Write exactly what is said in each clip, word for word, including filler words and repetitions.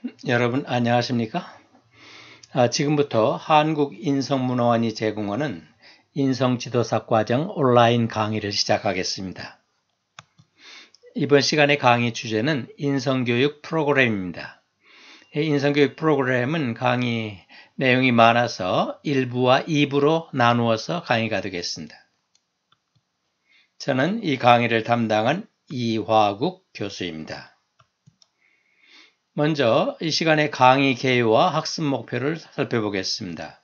여러분 안녕하십니까? 아, 지금부터 한국인성문화원이 제공하는 인성지도사 과정 온라인 강의를 시작하겠습니다. 이번 시간의 강의 주제는 인성교육 프로그램입니다. 인성교육 프로그램은 강의 내용이 많아서 일 부와 이 부로 나누어서 강의가 되겠습니다. 저는 이 강의를 담당한 이화국 교수입니다. 먼저 이 시간의 강의 개요와 학습 목표를 살펴보겠습니다.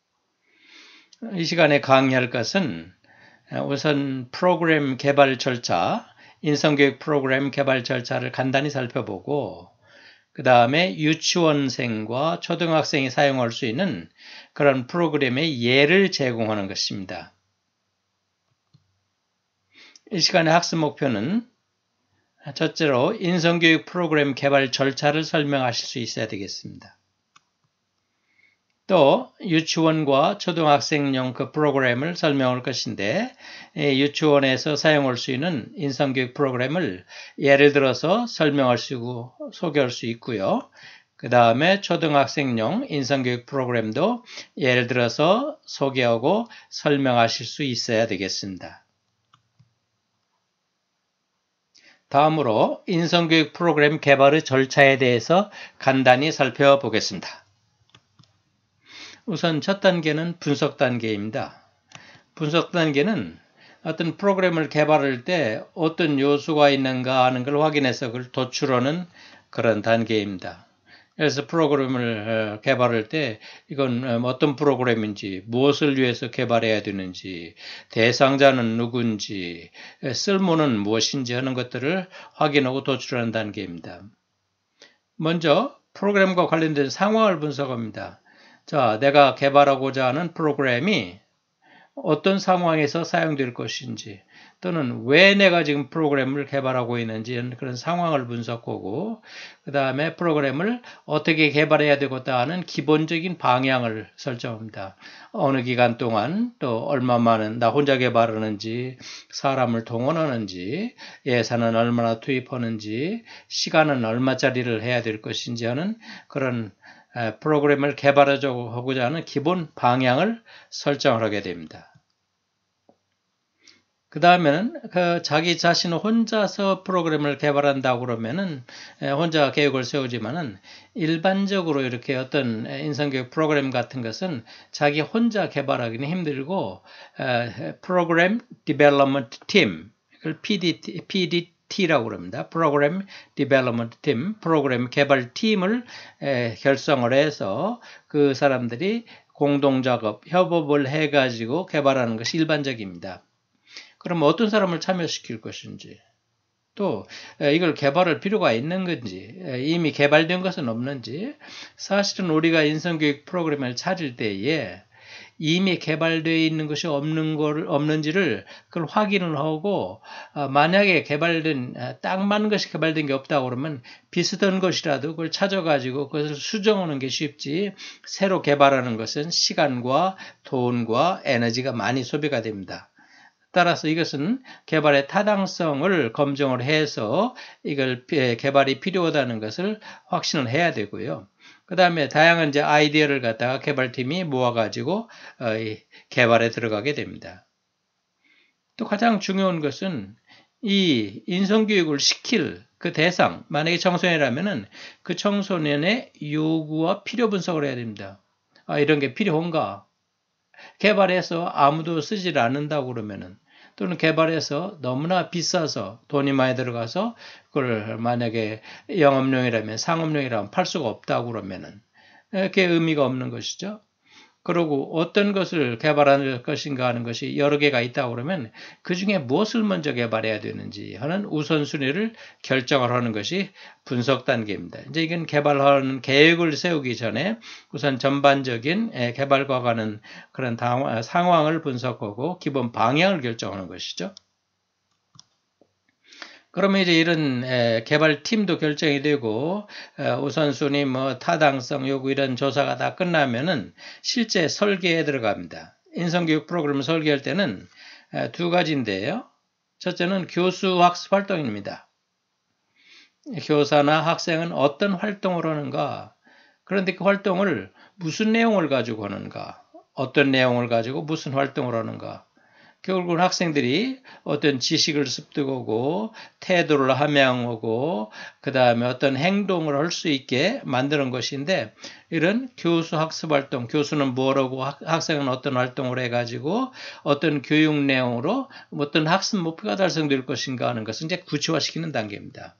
이 시간에 강의할 것은 우선 프로그램 개발 절차, 인성교육 프로그램 개발 절차를 간단히 살펴보고 그 다음에 유치원생과 초등학생이 사용할 수 있는 그런 프로그램의 예를 제공하는 것입니다. 이 시간의 학습 목표는 첫째로 인성교육 프로그램 개발 절차를 설명하실 수 있어야 되겠습니다. 또 유치원과 초등학생용 그 프로그램을 설명할 것인데 유치원에서 사용할 수 있는 인성교육 프로그램을 예를 들어서 설명할 수 있고 소개할 수 있고요. 그 다음에 초등학생용 인성교육 프로그램도 예를 들어서 소개하고 설명하실 수 있어야 되겠습니다. 다음으로 인성교육 프로그램 개발의 절차에 대해서 간단히 살펴보겠습니다. 우선 첫 단계는 분석 단계입니다. 분석 단계는 어떤 프로그램을 개발할 때 어떤 요소가 있는가 하는 걸 확인해서 그걸 도출하는 그런 단계입니다. 그래서 프로그램을 개발할 때 이건 어떤 프로그램인지, 무엇을 위해서 개발해야 되는지, 대상자는 누군지, 쓸모는 무엇인지 하는 것들을 확인하고 도출하는 단계입니다. 먼저 프로그램과 관련된 상황을 분석합니다. 자, 내가 개발하고자 하는 프로그램이 어떤 상황에서 사용될 것인지 또는 왜 내가 지금 프로그램을 개발하고 있는지 그런 상황을 분석하고 그 다음에 프로그램을 어떻게 개발해야 되겠다 하는 기본적인 방향을 설정합니다. 어느 기간 동안 또 얼마만은 나 혼자 개발하는지 사람을 동원하는지 예산은 얼마나 투입하는지 시간은 얼마짜리를 해야 될 것인지 하는 그런 프로그램을 개발하고자 하는 기본 방향을 설정을 하게 됩니다. 그 다음에는 그 자기 자신 혼자서 프로그램을 개발한다고 그러면은 혼자 계획을 세우지만은 일반적으로 이렇게 어떤 인성교육 프로그램 같은 것은 자기 혼자 개발하기는 힘들고 프로그램 디벨롭먼트 팀, 이걸 피디티, 피디티라고 그럽니다. 프로그램 디벨롭먼트 팀, 프로그램 개발 팀을 결성을 해서 그 사람들이 공동작업, 협업을 해가지고 개발하는 것이 일반적입니다. 그럼 어떤 사람을 참여시킬 것인지 또 이걸 개발할 필요가 있는 건지 이미 개발된 것은 없는지 사실은 우리가 인성교육 프로그램을 찾을 때에 이미 개발되어 있는 것이 없는 걸, 없는지를 그걸 확인을 하고 만약에 개발된 딱 맞는 것이 개발된 게 없다고 그러면 비슷한 것이라도 그걸 찾아가지고 그것을 수정하는 게 쉽지 새로 개발하는 것은 시간과 돈과 에너지가 많이 소비가 됩니다. 따라서 이것은 개발의 타당성을 검증을 해서 이걸 개발이 필요하다는 것을 확신을 해야 되고요. 그 다음에 다양한 이제 아이디어를 갖다가 개발팀이 모아가지고 개발에 들어가게 됩니다. 또 가장 중요한 것은 이 인성교육을 시킬 그 대상, 만약에 청소년이라면은 그 청소년의 요구와 필요 분석을 해야 됩니다. 아, 이런 게 필요한가? 개발해서 아무도 쓰질 않는다고 그러면은 또는 개발해서 너무나 비싸서 돈이 많이 들어가서 그걸 만약에 영업용이라면 상업용이라면 팔 수가 없다고 그러면은 그게 의미가 없는 것이죠. 그리고 어떤 것을 개발할 것인가 하는 것이 여러 개가 있다고 그러면 그 중에 무엇을 먼저 개발해야 되는지 하는 우선순위를 결정을 하는 것이 분석 단계입니다. 이제 이건 개발하는 계획을 세우기 전에 우선 전반적인 개발과 관한 그런 상황을 분석하고 기본 방향을 결정하는 것이죠. 그러면 이제 이런 개발팀도 결정이 되고 우선순위, 뭐 타당성 요구 이런 조사가 다 끝나면은 실제 설계에 들어갑니다. 인성교육 프로그램을 설계할 때는 두 가지인데요. 첫째는 교수 학습 활동입니다. 교사나 학생은 어떤 활동을 하는가? 그런데 그 활동을 무슨 내용을 가지고 하는가? 어떤 내용을 가지고 무슨 활동을 하는가? 결국은 학생들이 어떤 지식을 습득하고 태도를 함양하고 그 다음에 어떤 행동을 할 수 있게 만드는 것인데, 이런 교수 학습 활동, 교수는 뭐라고 학생은 어떤 활동을 해가지고 어떤 교육 내용으로 어떤 학습 목표가 달성될 것인가 하는 것을 이제 구체화시키는 단계입니다.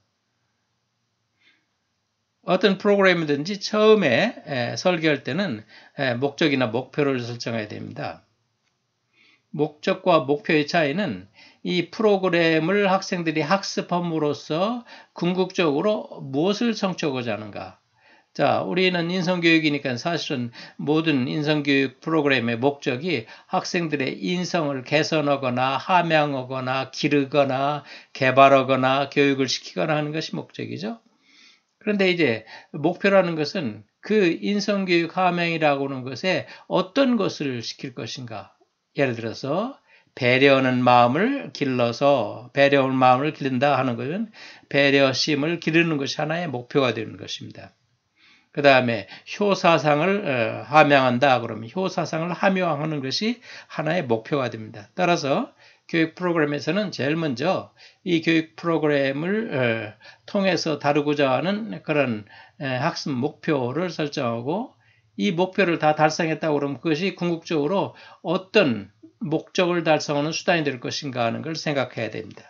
어떤 프로그램이든지 처음에 설계할 때는 목적이나 목표를 설정해야 됩니다. 목적과 목표의 차이는 이 프로그램을 학생들이 학습함으로써 궁극적으로 무엇을 성취하고자 하는가. 자, 우리는 인성교육이니까 사실은 모든 인성교육 프로그램의 목적이 학생들의 인성을 개선하거나 함양하거나 기르거나 개발하거나 교육을 시키거나 하는 것이 목적이죠. 그런데 이제 목표라는 것은 그 인성교육 함양이라고 하는 것에 어떤 것을 시킬 것인가. 예를 들어서 배려하는 마음을 길러서 배려하는 마음을 기른다 하는 것은 배려심을 기르는 것이 하나의 목표가 되는 것입니다. 그 다음에 효사상을 함양한다 그러면 효사상을 함양하는 것이 하나의 목표가 됩니다. 따라서 교육 프로그램에서는 제일 먼저 이 교육 프로그램을 통해서 다루고자 하는 그런 학습 목표를 설정하고, 이 목표를 다 달성했다고 그러면 그것이 궁극적으로 어떤 목적을 달성하는 수단이 될 것인가 하는 걸 생각해야 됩니다.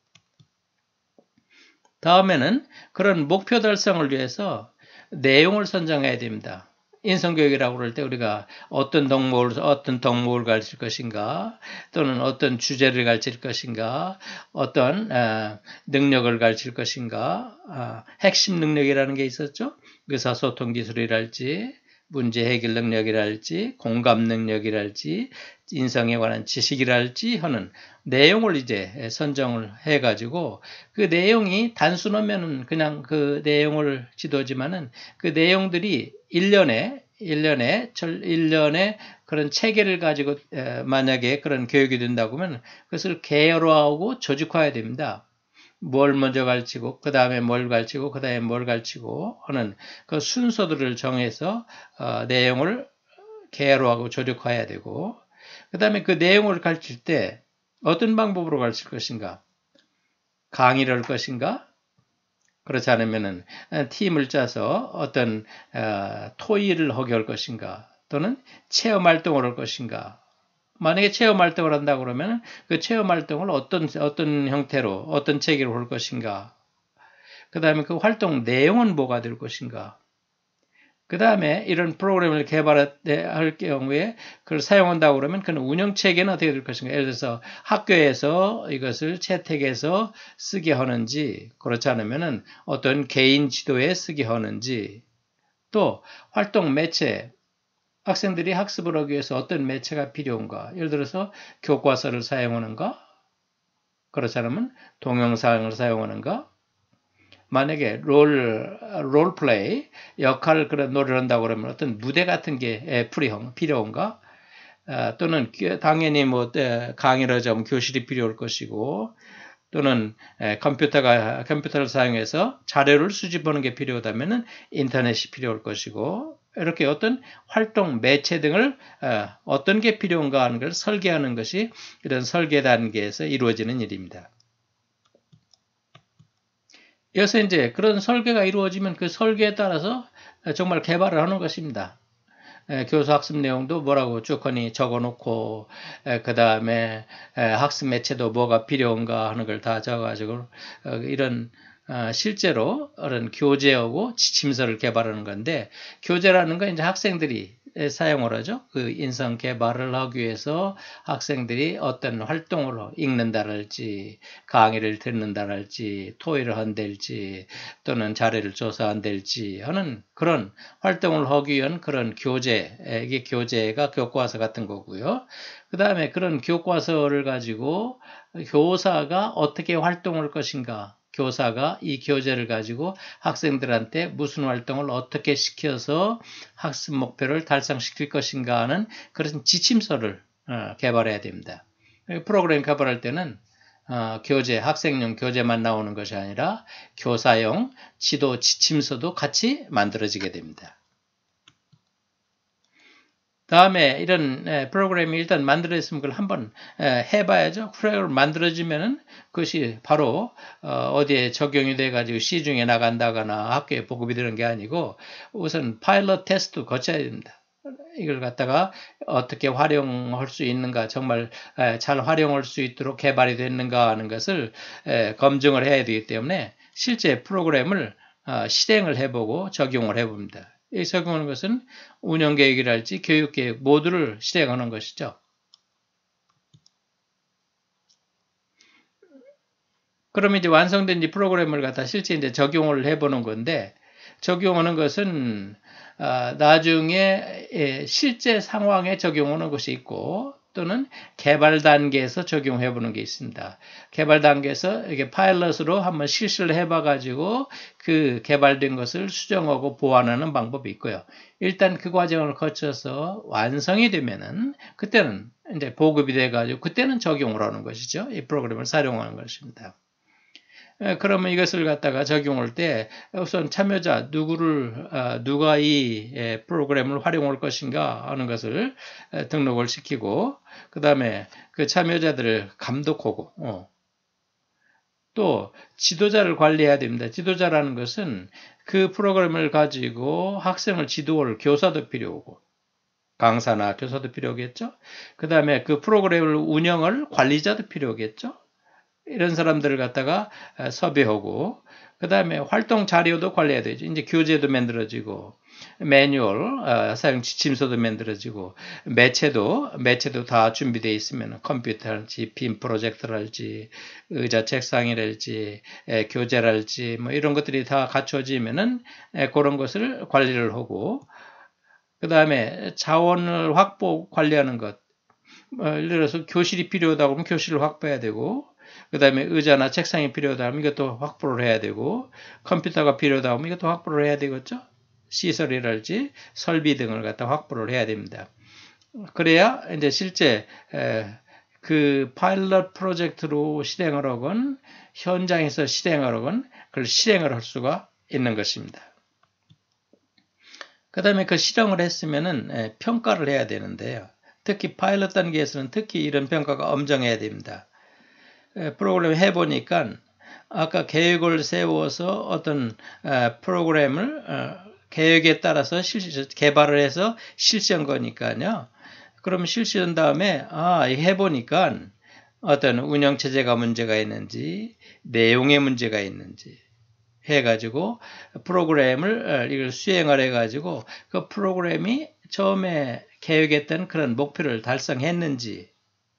다음에는 그런 목표 달성을 위해서 내용을 선정해야 됩니다. 인성교육이라고 그럴 때 우리가 어떤 덕목을, 어떤 덕목을 가르칠 것인가, 또는 어떤 주제를 가르칠 것인가, 어떤 어, 능력을 가르칠 것인가, 어, 핵심 능력이라는 게 있었죠. 의사소통 기술이랄지, 문제 해결 능력이랄지, 공감 능력이랄지, 인성에 관한 지식이랄지 하는 내용을 이제 선정을 해가지고, 그 내용이 단순하면은 그냥 그 내용을 지도지만은 그 내용들이 일 년에, 일 년에, 일 년에 그런 체계를 가지고 만약에 그런 교육이 된다고 하면 그것을 개열화하고 조직화해야 됩니다. 뭘 먼저 가르치고 그 다음에 뭘 가르치고 그 다음에 뭘 가르치고 하는 그 순서들을 정해서 어, 내용을 개열화하고 조직화해야 되고, 그 다음에 그 내용을 가르칠 때 어떤 방법으로 가르칠 것인가, 강의를 할 것인가, 그렇지 않으면은 팀을 짜서 어떤 어, 토의를 하게 할 것인가, 또는 체험 활동을 할 것인가. 만약에 체험 활동을 한다고 그러면 그 체험 활동을 어떤, 어떤 형태로, 어떤 체계로 할 것인가. 그 다음에 그 활동 내용은 뭐가 될 것인가. 그 다음에 이런 프로그램을 개발할 경우에 그걸 사용한다고 그러면 그 운영 체계는 어떻게 될 것인가. 예를 들어서 학교에서 이것을 채택해서 쓰게 하는지, 그렇지 않으면은 어떤 개인 지도에 쓰게 하는지, 또 활동 매체, 학생들이 학습을 하기 위해서 어떤 매체가 필요한가? 예를 들어서 교과서를 사용하는가? 그렇지 않으면 동영상을 사용하는가? 만약에 롤, 롤플레이, 역할 그런 노래를 한다고 그러면 어떤 무대 같은 게 필요한가? 또는 당연히 뭐 강의를 하자면 교실이 필요할 것이고, 또는 컴퓨터가, 컴퓨터를 사용해서 자료를 수집하는 게 필요하다면 인터넷이 필요할 것이고, 이렇게 어떤 활동, 매체 등을 어떤 게 필요한가 하는 걸 설계하는 것이 이런 설계 단계에서 이루어지는 일입니다. 여기서 이제 그런 설계가 이루어지면 그 설계에 따라서 정말 개발을 하는 것입니다. 교수 학습 내용도 뭐라고 쭉 하니 적어놓고, 그 다음에 학습 매체도 뭐가 필요한가 하는 걸 다 적어가지고 이런 실제로 이런 교재하고 지침서를 개발하는 건데, 교재라는 건 이제 학생들이 사용을 하죠. 그 인성 개발을 하기 위해서 학생들이 어떤 활동을 읽는다랄지, 강의를 듣는다랄지, 토의를 한달지, 또는 자료를 조사한달지 하는 그런 활동을 하기 위한 그런 교재, 이게 교재가 교과서 같은 거고요. 그 다음에 그런 교과서를 가지고 교사가 어떻게 활동할 것인가, 교사가 이 교재를 가지고 학생들한테 무슨 활동을 어떻게 시켜서 학습 목표를 달성시킬 것인가 하는 그런 지침서를 개발해야 됩니다. 프로그램 개발할 때는 어, 교재, 학생용 교재만 나오는 것이 아니라 교사용 지도 지침서도 같이 만들어지게 됩니다. 다음에 이런 프로그램이 일단 만들어졌으면 그걸 한번 해봐야죠. 프로그램 만들어지면은 그것이 바로 어디에 적용이 돼가지고 시중에 나간다거나 학교에 보급이 되는 게 아니고 우선 파일럿 테스트 거쳐야 됩니다. 이걸 갖다가 어떻게 활용할 수 있는가, 정말 잘 활용할 수 있도록 개발이 됐는가 하는 것을 검증을 해야 되기 때문에 실제 프로그램을 실행을 해보고 적용을 해봅니다. 이 적용하는 것은 운영계획이랄지 교육계획 모두를 실행하는 것이죠. 그러면 이제 완성된 이 프로그램을 갖다 실제 이제 적용을 해보는 건데, 적용하는 것은 나중에 실제 상황에 적용하는 것이 있고, 또는 개발 단계에서 적용해 보는 게 있습니다. 개발 단계에서 이게 파일럿으로 한번 실시를 해봐 가지고 그 개발된 것을 수정하고 보완하는 방법이 있고요. 일단 그 과정을 거쳐서 완성이 되면은 그때는 이제 보급이 돼 가지고 그때는 적용을 하는 것이죠. 이 프로그램을 사용하는 것입니다. 그러면 이것을 갖다가 적용할 때 우선 참여자 누구를 누가 이 프로그램을 활용할 것인가 하는 것을 등록을 시키고 그 다음에 그 참여자들을 감독하고 어. 또 지도자를 관리해야 됩니다. 지도자라는 것은 그 프로그램을 가지고 학생을 지도할 교사도 필요하고 강사나 교사도 필요하겠죠. 그 다음에 그 프로그램을 운영할 관리자도 필요하겠죠. 이런 사람들을 갖다가 섭외하고 그 다음에 활동 자료도 관리해야 되죠. 이제 교재도 만들어지고 매뉴얼, 어, 사용 지침서도 만들어지고 매체도 매체도 다 준비되어 있으면 컴퓨터랄지 빔 프로젝터랄지 의자 책상이랄지 에, 교재랄지 뭐 이런 것들이 다 갖춰지면은 에, 그런 것을 관리를 하고 그 다음에 자원을 확보 관리하는 것 어, 예를 들어서 교실이 필요하다 그러면 교실을 확보해야 되고 그 다음에 의자나 책상이 필요하다 하면 이것도 확보를 해야 되고 컴퓨터가 필요하다 하면 이것도 확보를 해야 되겠죠. 시설이랄지 설비 등을 갖다 확보를 해야 됩니다. 그래야 이제 실제 그 파일럿 프로젝트로 실행을 하건 현장에서 실행을 하건 그걸 실행을 할 수가 있는 것입니다. 그 다음에 그 실행을 했으면은 평가를 해야 되는데요. 특히 파일럿 단계에서는 특히 이런 평가가 엄정해야 됩니다. 프로그램 해보니까 아까 계획을 세워서 어떤 프로그램을 계획에 따라서 실시, 개발을 해서 실시한 거니까요. 그러면 실시한 다음에 아 해보니까 어떤 운영체제가 문제가 있는지 내용에 문제가 있는지 해가지고 프로그램을 이걸 수행을 해가지고 그 프로그램이 처음에 계획했던 그런 목표를 달성했는지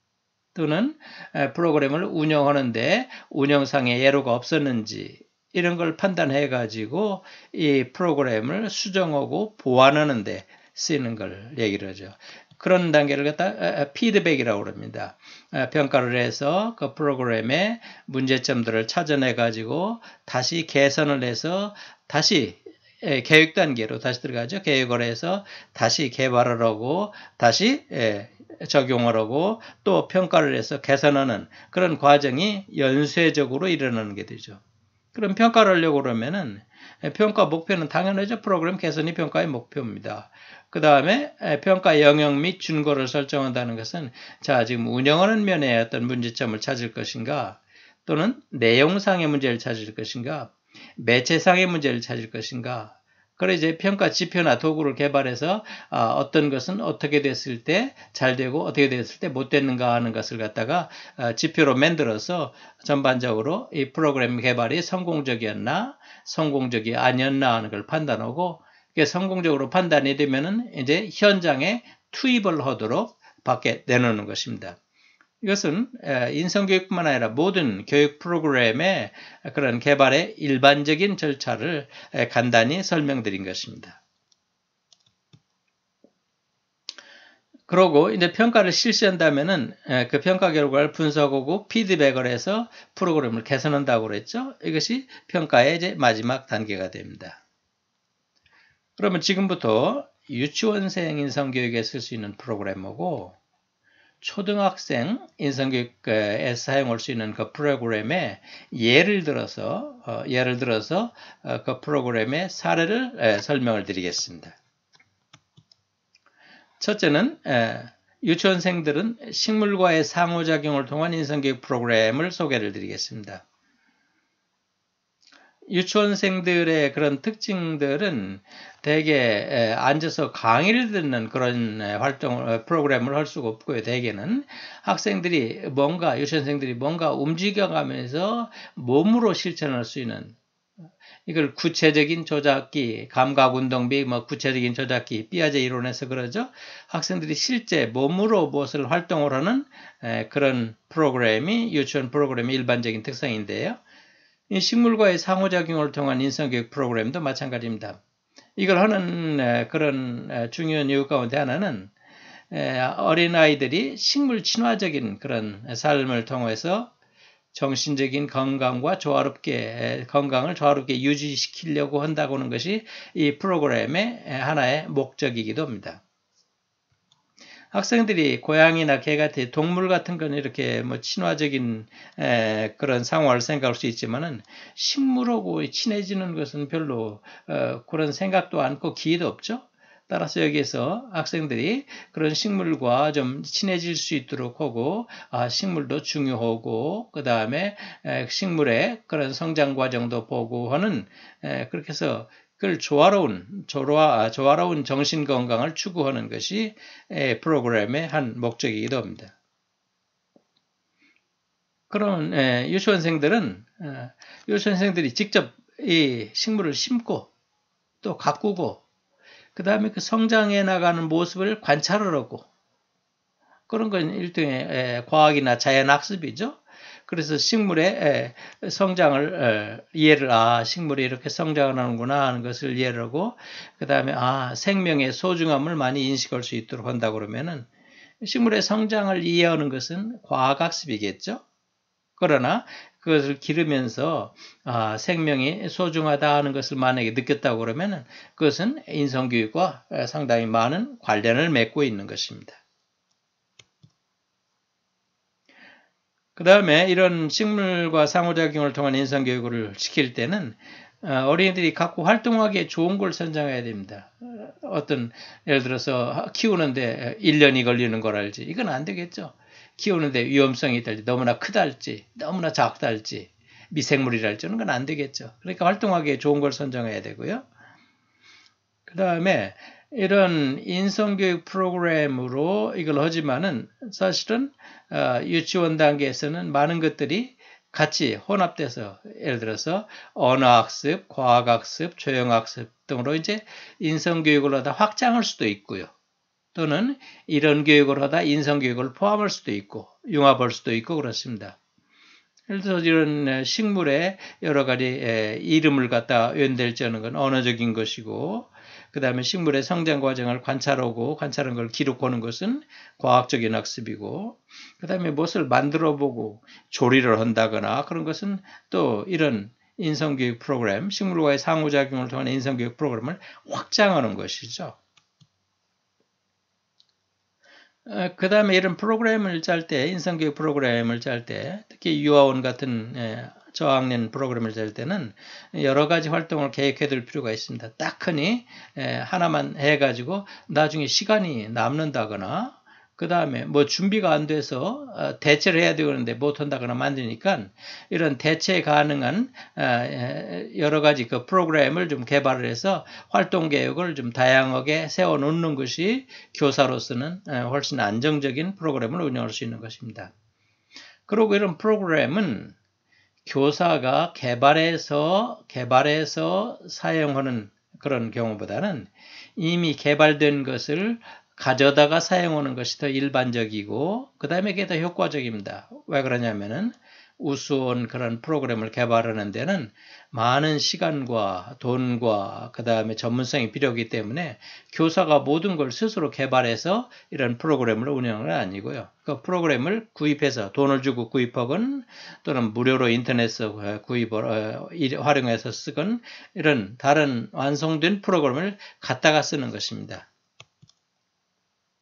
또는 프로그램을 운영하는데 운영상의 예로가 없었는지 이런 걸 판단해 가지고 이 프로그램을 수정하고 보완하는 데 쓰이는 걸 얘기를 하죠. 그런 단계를 갖다 피드백이라고 합니다. 평가를 해서 그 프로그램의 문제점들을 찾아내 가지고 다시 개선을 해서 다시 계획 단계로 다시 들어가죠. 계획을 해서 다시 개발을 하고 다시 적용을 하고 또 평가를 해서 개선하는 그런 과정이 연쇄적으로 일어나는 게 되죠. 그럼 평가를 하려고 그러면은 평가 목표는 당연하죠. 프로그램 개선이 평가의 목표입니다. 그 다음에 평가 영역 및 준거를 설정한다는 것은 자 지금 운영하는 면에 어떤 문제점을 찾을 것인가 또는 내용상의 문제를 찾을 것인가 매체상의 문제를 찾을 것인가 그래 이제 평가 지표나 도구를 개발해서 어떤 것은 어떻게 됐을 때 잘 되고 어떻게 됐을 때 못 됐는가 하는 것을 갖다가 지표로 만들어서 전반적으로 이 프로그램 개발이 성공적이었나 성공적이 아니었나 하는 걸 판단하고 성공적으로 판단이 되면은 이제 현장에 투입을 하도록 밖에 내놓는 것입니다. 이것은 인성교육뿐만 아니라 모든 교육 프로그램의 그런 개발의 일반적인 절차를 간단히 설명드린 것입니다. 그러고 이제 평가를 실시한다면은 그 평가 결과를 분석하고 피드백을 해서 프로그램을 개선한다고 그랬죠. 이것이 평가의 이제 마지막 단계가 됩니다. 그러면 지금부터 유치원생 인성교육에 쓸 수 있는 프로그램하고 초등학생 인성교육에 사용할 수 있는 그 프로그램에 예를 들어서 어, 예를 들어서 어, 그 프로그램의 사례를 에, 설명을 드리겠습니다. 첫째는 에, 유치원생들은 식물과의 상호작용을 통한 인성교육 프로그램을 소개를 드리겠습니다. 유치원생들의 그런 특징들은 대개 앉아서 강의를 듣는 그런 활동, 프로그램을 할 수가 없고요. 대개는 학생들이 뭔가, 유치원생들이 뭔가 움직여가면서 몸으로 실천할 수 있는 이걸 구체적인 조작기, 감각운동비, 뭐 구체적인 조작기, 삐아제 이론에서 그러죠. 학생들이 실제 몸으로 무엇을 활동을 하는 그런 프로그램이 유치원 프로그램의 일반적인 특성인데요. 이 식물과의 상호작용을 통한 인성교육 프로그램도 마찬가지입니다. 이걸 하는 그런 중요한 이유 가운데 하나는 어린아이들이 식물 친화적인 그런 삶을 통해서 정신적인 건강과 조화롭게, 건강을 조화롭게 유지시키려고 한다고 하는 것이 이 프로그램의 하나의 목적이기도 합니다. 학생들이 고양이나 개 같은 동물 같은 건 이렇게 뭐 친화적인 에, 그런 상황을 생각할 수 있지만은 식물하고 친해지는 것은 별로 어, 그런 생각도 않고 기회도 없죠. 따라서 여기에서 학생들이 그런 식물과 좀 친해질 수 있도록 하고, 아, 식물도 중요하고, 그 다음에 식물의 그런 성장 과정도 보고 하는, 에, 그렇게 해서 그걸 조화로운, 조화, 조화로운 정신 건강을 추구하는 것이 프로그램의 한 목적이기도 합니다. 그런 유치원생들은, 유치원생들이 직접 이 식물을 심고 또 가꾸고 그 다음에 그 성장해 나가는 모습을 관찰을 하고 그런 건 일종의 과학이나 자연학습이죠. 그래서 식물의 성장을 이해를 아 식물이 이렇게 성장을 하는구나 하는 것을 이해를 하고 그 다음에 아 생명의 소중함을 많이 인식할 수 있도록 한다고 그러면은 식물의 성장을 이해하는 것은 과학학습이겠죠. 그러나 그것을 기르면서 아, 생명이 소중하다 하는 것을 만약에 느꼈다고 그러면은 그것은 인성교육과 상당히 많은 관련을 맺고 있는 것입니다. 그 다음에 이런 식물과 상호작용을 통한 인성교육을 시킬 때는 어린이들이 갖고 활동하기에 좋은 걸 선정해야 됩니다. 어떤 예를 들어서 키우는데 일 년이 걸리는 걸 알지. 이건 안 되겠죠. 키우는데 위험성이 있달지, 너무나 크달지, 너무나 작달지, 미생물이랄지 는 건 안 되겠죠. 그러니까 활동하기에 좋은 걸 선정해야 되고요. 그 다음에 이런 인성교육 프로그램으로 이걸 하지만은 사실은 유치원 단계에서는 많은 것들이 같이 혼합돼서 예를 들어서 언어학습, 과학학습, 조형학습 등으로 이제 인성교육을 하다 확장할 수도 있고요. 또는 이런 교육을 하다 인성교육을 포함할 수도 있고 융합할 수도 있고 그렇습니다. 예를 들어서 이런 식물의 여러 가지 이름을 갖다 연결지는 건 언어적인 것이고 그 다음에 식물의 성장 과정을 관찰하고 관찰한 걸 기록하는 것은 과학적인 학습이고 그 다음에 무엇을 만들어보고 조리를 한다거나 그런 것은 또 이런 인성교육 프로그램, 식물과의 상호작용을 통한 인성교육 프로그램을 확장하는 것이죠. 그 다음에 이런 프로그램을 짤 때, 인성교육 프로그램을 짤 때, 특히 유아원 같은 저학년 프로그램을 짤 때는 여러 가지 활동을 계획해 둘 필요가 있습니다. 딱 하니 하나만 해가지고 나중에 시간이 남는다거나 그 다음에 뭐 준비가 안 돼서 대체를 해야 되는데 못한다거나 만드니까 이런 대체 가능한 여러 가지 그 프로그램을 좀 개발을 해서 활동 계획을 좀 다양하게 세워 놓는 것이 교사로서는 훨씬 안정적인 프로그램을 운영할 수 있는 것입니다. 그리고 이런 프로그램은 교사가 개발해서 개발해서 사용하는 그런 경우보다는 이미 개발된 것을 가져다가 사용하는 것이 더 일반적이고 그 다음에 그게 더 효과적입니다. 왜 그러냐면은 우수한 그런 프로그램을 개발하는 데는 많은 시간과 돈과 그 다음에 전문성이 필요하기 때문에 교사가 모든 걸 스스로 개발해서 이런 프로그램을 운영하는 건 아니고요. 그 프로그램을 구입해서 돈을 주고 구입하건 또는 무료로 인터넷에서 구입을 활용해서 쓰건 이런 다른 완성된 프로그램을 갖다가 쓰는 것입니다.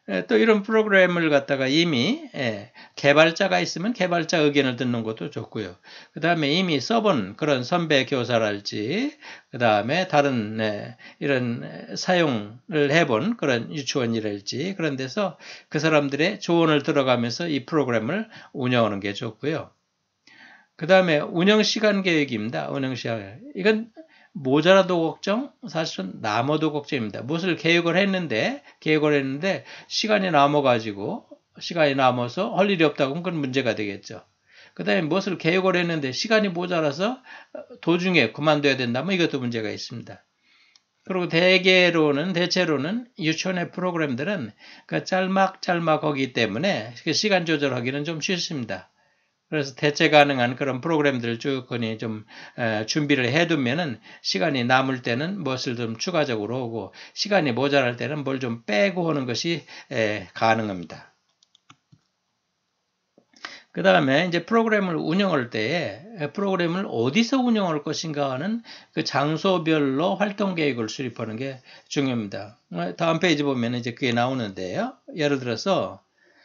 또 이런 프로그램을 갖다가 이미 개발자가 있으면 개발자 의견을 듣는 것도 좋고요. 그 다음에 이미 써본 그런 선배 교사랄지, 그 다음에 다른 이런 사용을 해본 그런 유치원이랄지 그런 데서 그 사람들의 조언을 들어가면서 이 프로그램을 운영하는 게 좋고요. 그 다음에 운영시간 계획입니다. 운영시간. 이건 모자라도 걱정, 사실은 남아도 걱정입니다. 무엇을 계획을 했는데, 계획을 했는데, 시간이 남아가지고, 시간이 남아서 할 일이 없다고 하면 그건 문제가 되겠죠. 그 다음에 무엇을 계획을 했는데, 시간이 모자라서 도중에 그만둬야 된다면 이것도 문제가 있습니다. 그리고 대개로는, 대체로는 유치원의 프로그램들은 그 짤막짤막하기 때문에 시간 조절하기는 좀 쉽습니다. 그래서 대체 가능한 그런 프로그램들을 쭉 좀 준비를 해두면은 시간이 남을 때는 무엇을 좀 추가적으로 오고 시간이 모자랄 때는 뭘 좀 빼고 오는 것이 가능합니다. 그 다음에 이제 프로그램을 운영할 때에 프로그램을 어디서 운영할 것인가 하는 그 장소별로 활동 계획을 수립하는 게 중요합니다. 다음 페이지 보면 이제 그게 나오는데요. 예를 들어서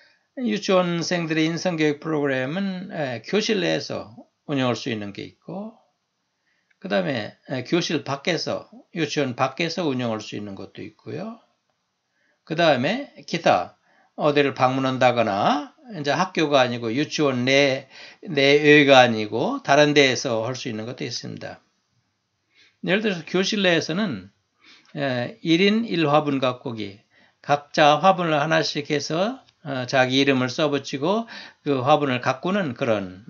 유치원생들의 인성교육 프로그램은 교실 내에서 운영할 수 있는 게 있고, 그 다음에 교실 밖에서, 유치원 밖에서 운영할 수 있는 것도 있고요. 그 다음에 기타, 어디를 방문한다거나, 이제 학교가 아니고 유치원 내, 내외가 아니고 다른 데에서 할 수 있는 것도 있습니다. 예를 들어서 교실 내에서는 일 인 일 화분 가꾸기, 각자 화분을 하나씩 해서 자기 이름을 써붙이고 그 화분을 가꾸는 그런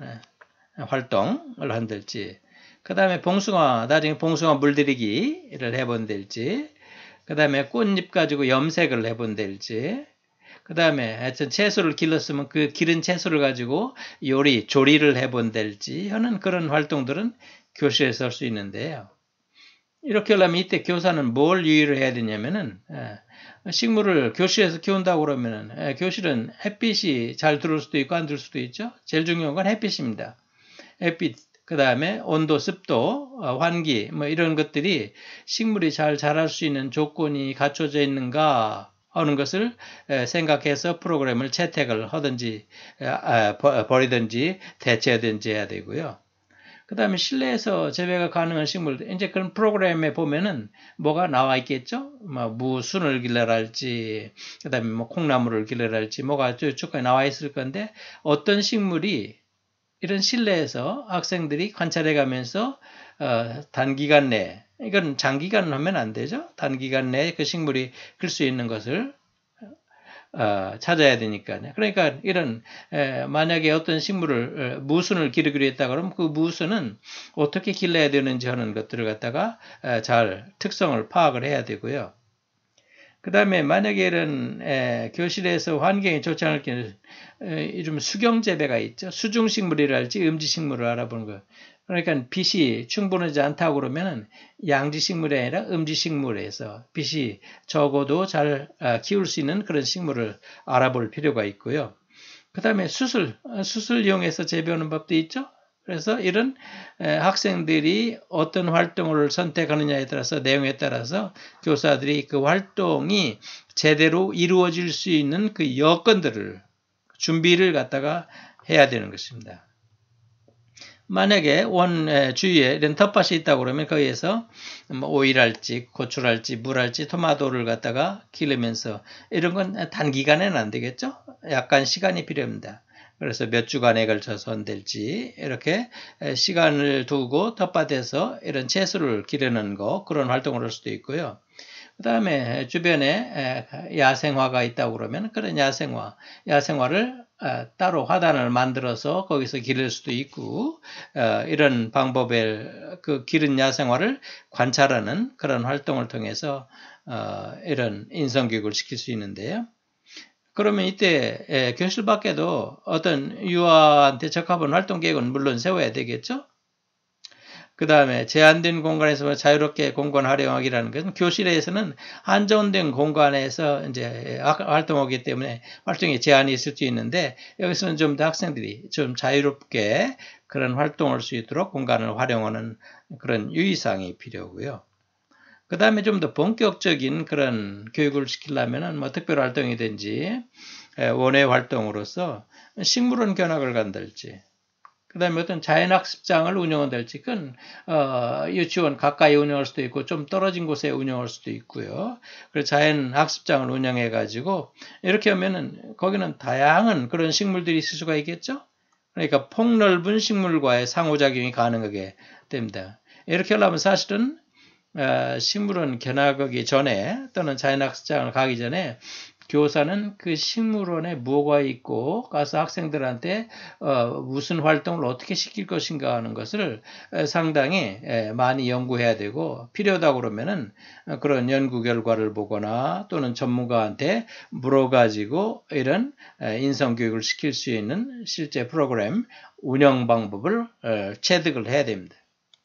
활동을 한달지, 그 다음에 봉숭아, 나중에 봉숭아 물들이기를 해본달지, 그 다음에 꽃잎 가지고 염색을 해본달지, 그 다음에 하여튼 채소를 길렀으면 그 기른 채소를 가지고 요리, 조리를 해본달지 하는 그런 활동들은 교실에서 할 수 있는데요. 이렇게 하려면 이때 교사는 뭘 유의를 해야 되냐면은, 식물을 교실에서 키운다고 그러면은, 교실은 햇빛이 잘 들어올 수도 있고 안 들어올 수도 있죠. 제일 중요한 건 햇빛입니다. 햇빛, 그 다음에 온도, 습도, 환기, 뭐 이런 것들이 식물이 잘 자랄 수 있는 조건이 갖춰져 있는가 하는 것을 생각해서 프로그램을 채택을 하든지, 버리든지, 대체하든지 해야 되고요. 그 다음에 실내에서 재배가 가능한 식물, 이제 그런 프로그램에 보면은 뭐가 나와 있겠죠? 뭐, 무순을 길러랄지, 그 다음에 뭐, 콩나물을 길러랄지, 뭐가 쭉 나와 있을 건데, 어떤 식물이 이런 실내에서 학생들이 관찰해 가면서, 어, 단기간 내에, 이건 장기간 하면 안 되죠? 단기간 내에 그 식물이 클 수 있는 것을 어, 찾아야 되니까요. 그러니까 이런 에, 만약에 어떤 식물을 에, 무순을 기르기로 했다 그러면 그 무순은 어떻게 길러야 되는지 하는 것들을 갖다가 에, 잘 특성을 파악을 해야 되고요. 그 다음에 만약에 이런 에, 교실에서 환경이 좋지 않을 경우 요즘 수경재배가 있죠. 수중식물이랄지 음지식물을 알아보는 거예요. 그러니까 빛이 충분하지 않다고 그러면은 양지식물이 아니라 음지식물에서 빛이 적어도 잘 키울 수 있는 그런 식물을 알아볼 필요가 있고요. 그 다음에 수술, 수술 이용해서 재배하는 법도 있죠. 그래서 이런 학생들이 어떤 활동을 선택하느냐에 따라서 내용에 따라서 교사들이 그 활동이 제대로 이루어질 수 있는 그 여건들을 준비를 갖다가 해야 되는 것입니다. 만약에 원 주위에 이런 텃밭이 있다고 그러면 거기에서 뭐 오일할지 고추랄지 물할지 토마토를 갖다가 기르면서 이런 건 단기간에는 안 되겠죠. 약간 시간이 필요합니다. 그래서 몇 주간에 걸쳐서 한달지 이렇게 시간을 두고 텃밭에서 이런 채소를 기르는 거 그런 활동을 할 수도 있고요. 그 다음에 주변에 야생화가 있다고 그러면 그런 야생화, 야생화를 따로 화단을 만들어서 거기서 기를 수도 있고, 이런 방법의 그 기른 야생화를 관찰하는 그런 활동을 통해서 이런 인성교육을 시킬 수 있는데요. 그러면 이때 교실 밖에도 어떤 유아한테 적합한 활동 계획은 물론 세워야 되겠죠? 그 다음에 제한된 공간에서 자유롭게 공간 활용하기라는 것은 교실에서는 한정된 공간에서 이제 활동하기 때문에 활동에 제한이 있을 수 있는데 여기서는 좀 더 학생들이 좀 자유롭게 그런 활동을 할 수 있도록 공간을 활용하는 그런 유의사항이 필요하고요. 그 다음에 좀 더 본격적인 그런 교육을 시키려면은 뭐 특별활동이든지 원예 활동으로서 식물원 견학을 간달지, 그 다음에 어떤 자연학습장을 운영한달지, 그건 어, 유치원 가까이 운영할 수도 있고 좀 떨어진 곳에 운영할 수도 있고요. 그래서 자연학습장을 운영해가지고 이렇게 하면은 거기는 다양한 그런 식물들이 있을 수가 있겠죠. 그러니까 폭넓은 식물과의 상호작용이 가능하게 됩니다. 이렇게 하려면 사실은 어, 식물원 견학하기 전에 또는 자연학습장을 가기 전에 교사는 그 식물원에 뭐가 있고 가서 학생들한테 어, 무슨 활동을 어떻게 시킬 것인가 하는 것을 상당히 많이 연구해야 되고, 필요하다고 그러면은 그런 연구 결과를 보거나 또는 전문가한테 물어가지고 이런 인성교육을 시킬 수 있는 실제 프로그램 운영 방법을 체득을 해야 됩니다.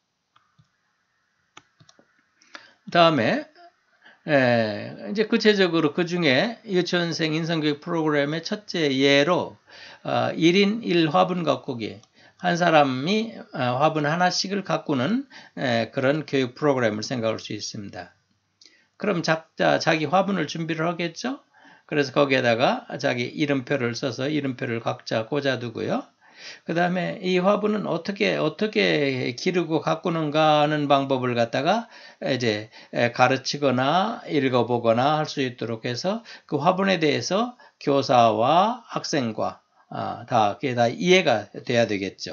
다음에 예, 이제 구체적으로 그 중에 유치원생 인성교육 프로그램의 첫째 예로 어, 일 인 일 화분 가꾸기, 한 사람이 어, 화분 하나씩을 가꾸는 에, 그런 교육 프로그램을 생각할 수 있습니다. 그럼 작자 자기 화분을 준비를 하겠죠? 그래서 거기에다가 자기 이름표를 써서 이름표를 각자 꽂아두고요. 그 다음에 이 화분은 어떻게, 어떻게 기르고 가꾸는가 하는 방법을 갖다가 이제 가르치거나 읽어보거나 할 수 있도록 해서 그 화분에 대해서 교사와 학생과 다, 그게 다 이해가 돼야 되겠죠.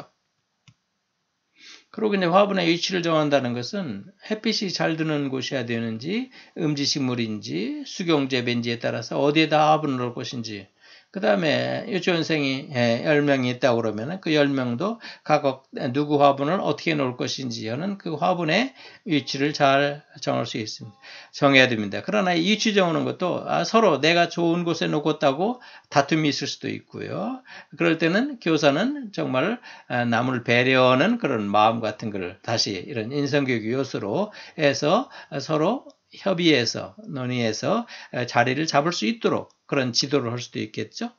그리고 이제 화분의 위치를 정한다는 것은 햇빛이 잘 드는 곳이어야 되는지, 음지식물인지, 수경재배인지에 따라서 어디에다 화분을 놓을 것인지, 그 다음에 유치원생이 열 명이 있다고 그러면 그 열 명도 각각 누구 화분을 어떻게 놓을 것인지 하는 그 화분의 위치를 잘 정할 수 있습니다. 정해야 됩니다. 그러나 이 위치 정하는 것도 서로 내가 좋은 곳에 놓았다고 다툼이 있을 수도 있고요. 그럴 때는 교사는 정말 남을 배려하는 그런 마음 같은 걸 다시 이런 인성교육 요소로 해서 서로 협의해서 논의해서 자리를 잡을 수 있도록 그런 지도를 할 수도 있겠죠.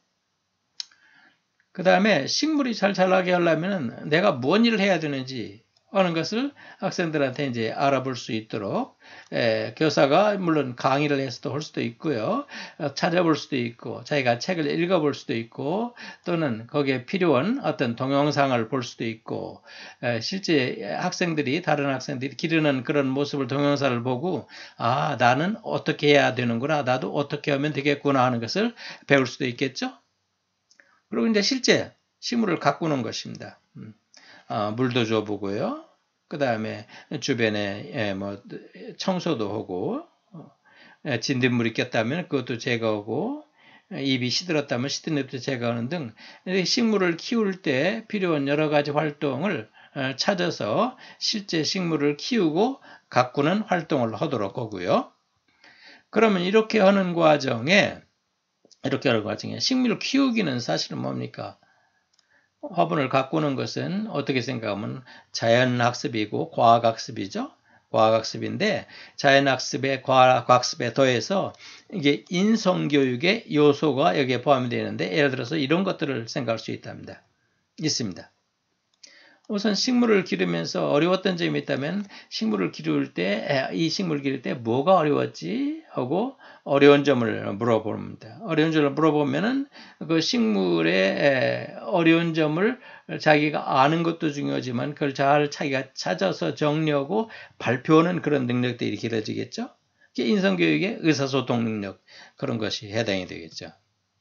그 다음에 식물이 잘 자라게 하려면 내가 뭔 일을 해야 되는지 하는 것을 학생들한테 이제 알아볼 수 있도록 에, 교사가 물론 강의를 해서도 할 수도 있고요. 찾아볼 수도 있고 자기가 책을 읽어볼 수도 있고 또는 거기에 필요한 어떤 동영상을 볼 수도 있고 에, 실제 학생들이 다른 학생들이 기르는 그런 모습을 동영상을 보고 아 나는 어떻게 해야 되는구나 나도 어떻게 하면 되겠구나 하는 것을 배울 수도 있겠죠. 그리고 이제 실제 식물을 가꾸는 것입니다. 어, 물도 줘보고요. 그 다음에 주변에 예, 뭐 청소도 하고 예, 진딧물이 꼈다면 그것도 제거하고 입이 시들었다면 시든 잎도 제거하는 등 식물을 키울 때 필요한 여러 가지 활동을 찾아서 실제 식물을 키우고 가꾸는 활동을 하도록 하고요. 그러면 이렇게 하는 과정에 이렇게 하는 과정에 식물을 키우기는 사실은 뭡니까? 화분을 가꾸는 것은 어떻게 생각하면 자연학습이고 과학학습이죠. 과학학습인데 자연학습에 과학학습에 더해서 이게 인성교육의 요소가 여기에 포함이 되는데 예를 들어서 이런 것들을 생각할 수 있답니다. 있습니다. 우선 식물을 기르면서 어려웠던 점이 있다면 식물을 기를 때, 이 식물을 기를 때 뭐가 어려웠지? 하고 어려운 점을 물어봅니다. 어려운 점을 물어보면은 그 식물의 어려운 점을 자기가 아는 것도 중요하지만 그걸 잘 자기가 찾아서 정리하고 발표하는 그런 능력들이 길어지겠죠? 인성교육의 의사소통 능력, 그런 것이 해당이 되겠죠.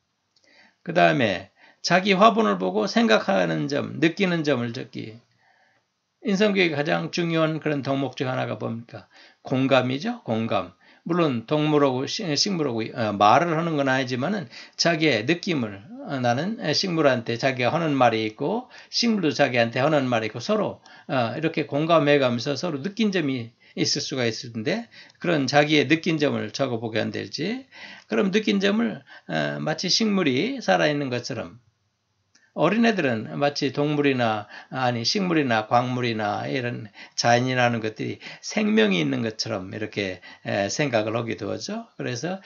그 다음에 자기 화분을 보고 생각하는 점, 느끼는 점을 적기. 인성교육의 가장 중요한 그런 덕목 중 하나가 뭡니까? 공감이죠. 공감. 물론 동물하고 식물하고 말을 하는 건 아니지만은 자기의 느낌을 나는 식물한테 자기가 하는 말이 있고 식물도 자기한테 하는 말이 있고 서로 이렇게 공감해가면서 서로 느낀 점이 있을 수가 있을 텐데 그런 자기의 느낀 점을 적어보게 한될지 그럼 느낀 점을 마치 식물이 살아있는 것처럼 어린애들은 마치 동물이나 아니 식물이나 광물이나 이런 자연이라는 것들이 생명이 있는 것처럼 이렇게 생각을 하기도 하죠. 그래서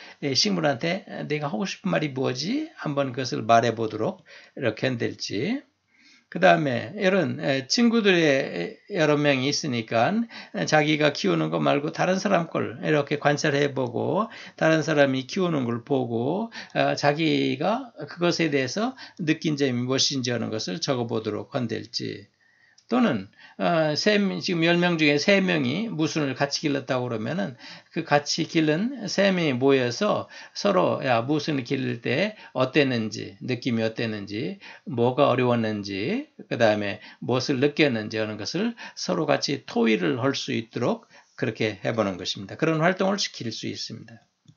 식물한테 내가 하고 싶은 말이 뭐지? 한번 그것을 말해보도록 이렇게 한될지 그 다음에 이런 친구들의 여러 명이 있으니까 자기가 키우는 거 말고 다른 사람 걸 이렇게 관찰해보고 다른 사람이 키우는 걸 보고 자기가 그것에 대해서 느낀 점이 무엇인지 하는 것을 적어보도록 한될지, 또는 어, 세, 지금 열 명 중에 세 명이 무순을 같이 길렀다고 그러면은 그 같이 기른 세 명이 모여서 서로 야 무순을 기를 때 어땠는지, 느낌이 어땠는지, 뭐가 어려웠는지, 그 다음에 무엇을 느꼈는지 하는 것을 서로 같이 토의를 할 수 있도록 그렇게 해보는 것입니다. 그런 활동을 시킬 수 있습니다.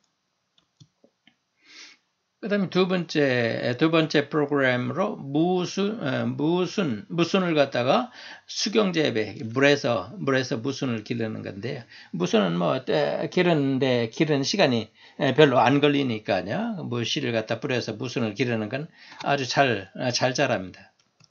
그 다음에 두 번째, 두 번째 프로그램으로 무순, 무순, 무순을 갖다가 수경재배, 물에서, 물에서 무순을 기르는 건데요. 무순은 뭐, 기르는데, 기르는 시간이 별로 안 걸리니까요. 뭐, 씨를 갖다 뿌려서 무순을 기르는 건 아주 잘, 잘 자랍니다.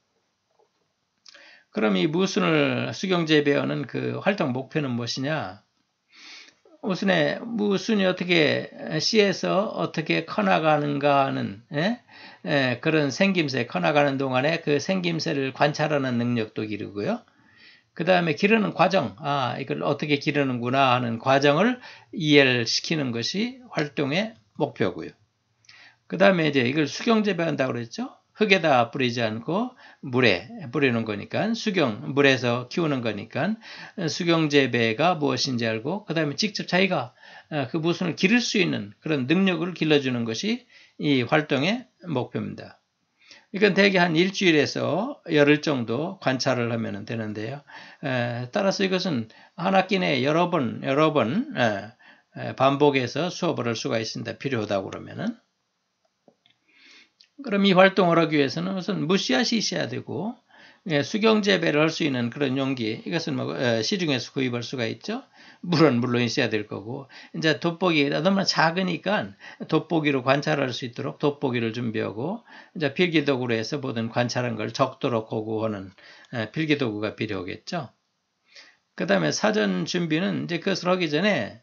그럼 이 무순을 수경재배하는 그 활동 목표는 무엇이냐? 무순에, 무순이 어떻게, 씨에서 어떻게 커나가는가 하는, 예? 예, 그런 생김새, 커나가는 동안에 그 생김새를 관찰하는 능력도 기르고요. 그 다음에 기르는 과정, 아, 이걸 어떻게 기르는구나 하는 과정을 이해를 시키는 것이 활동의 목표고요. 그 다음에 이제 이걸 수경재배한다고 그랬죠? 흙에다 뿌리지 않고 물에 뿌리는 거니까, 수경, 물에서 키우는 거니까 수경재배가 무엇인지 알고, 그 다음에 직접 자기가 그 무순을 기를 수 있는 그런 능력을 길러주는 것이 이 활동의 목표입니다. 이건 대개 한 일주일에서 열흘 정도 관찰을 하면 되는데요. 따라서 이것은 한 학기 내에 여러 번, 여러 번 반복해서 수업을 할 수가 있습니다. 필요하다고 그러면은. 그럼 이 활동을 하기 위해서는 우선 무씨앗이 있어야 되고, 수경재배를 할 수 있는 그런 용기, 이것은 뭐 시중에서 구입할 수가 있죠. 물은 물론 있어야 될 거고, 이제 돋보기가 너무나 작으니까 돋보기로 관찰할 수 있도록 돋보기를 준비하고, 이제 필기도구로 해서 모든 관찰한 걸 적도록 하고 하는 필기도구가 필요하겠죠. 그 다음에 사전 준비는 이제 그것을 하기 전에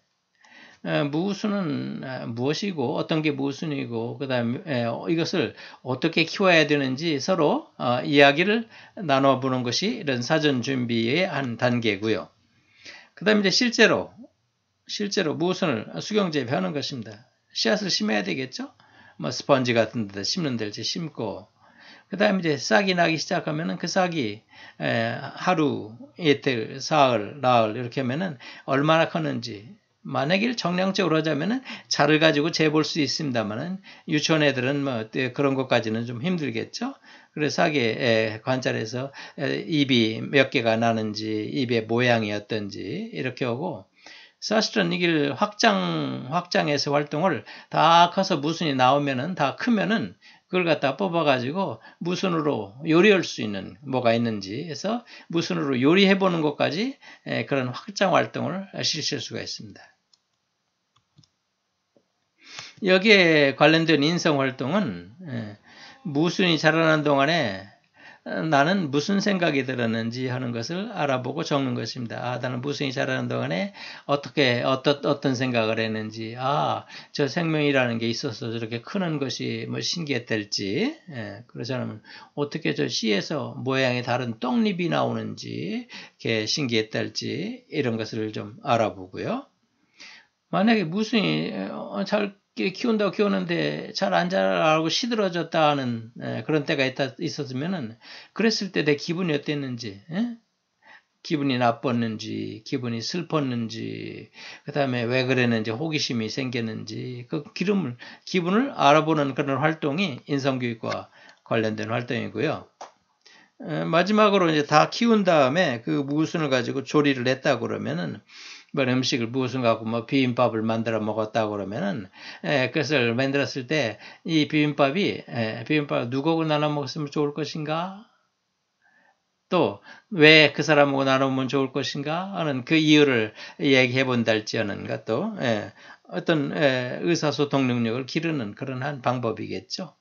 무순은 무엇이고 어떤 게 무순이고 그 다음에 이것을 어떻게 키워야 되는지 서로 이야기를 나눠보는 것이 이런 사전 준비의 한 단계고요. 그 다음에 이제 실제로 실제로 무순을 수경재배하는 것입니다. 씨앗을 심어야 되겠죠. 뭐 스펀지 같은 데다 심는 데를 심고, 그 다음에 이제 싹이 나기 시작하면은 그 싹이 하루, 이틀, 사흘, 나흘 이렇게 하면은 얼마나 컸는지, 만약에 정량적으로 하자면은 자를 가지고 재볼 수 있습니다만은 유치원 애들은 뭐 그런 것까지는 좀 힘들겠죠. 그래서 싹에 관찰해서 입이 몇 개가 나는지, 입의 모양이 어떤지 이렇게 하고, 사실은 이걸 확장, 확장해서 활동을 다 커서 무순이 나오면은, 다 크면은 그걸 갖다 뽑아가지고 무순으로 요리할 수 있는 뭐가 있는지 해서 무순으로 요리해보는 것까지 그런 확장 활동을 실시할 수가 있습니다. 여기에 관련된 인성 활동은 무순이 자라는 동안에 나는 무슨 생각이 들었는지 하는 것을 알아보고 적는 것입니다. 아, 나는 무순이 자라는 동안에 어떻게, 어떤, 어떤 생각을 했는지, 아, 저 생명이라는 게 있어서 저렇게 크는 것이 뭐 신기했달지, 예, 그러지 않으면 어떻게 저 씨에서 모양이 다른 떡잎이 나오는지, 이렇게 신기했달지, 이런 것을 좀 알아보고요. 만약에 무순이 잘 키운다고 키우는데 잘 안 자라고 시들어졌다 하는 그런 때가 있다, 있었으면은, 그랬을 때 내 기분이 어땠는지, 에? 기분이 나빴는지, 기분이 슬펐는지, 그 다음에 왜 그랬는지, 호기심이 생겼는지, 그 기름을, 기분을 알아보는 그런 활동이 인성교육과 관련된 활동이고요. 마지막으로 이제 다 키운 다음에 그 무순을 가지고 조리를 했다고 그러면은, 뭐 음식을 무슨 갖고 뭐 비빔밥을 만들어 먹었다고 그러면은, 에, 그것을 만들었을 때 이 비빔밥이 에, 비빔밥 누구하고 나눠 먹었으면 좋을 것인가? 또 왜 그 사람하고 나눠 먹으면 좋을 것인가 하는 그 이유를 얘기해 본달지 하는 것도 에, 어떤 에, 의사소통 능력을 기르는 그런 한 방법이겠죠.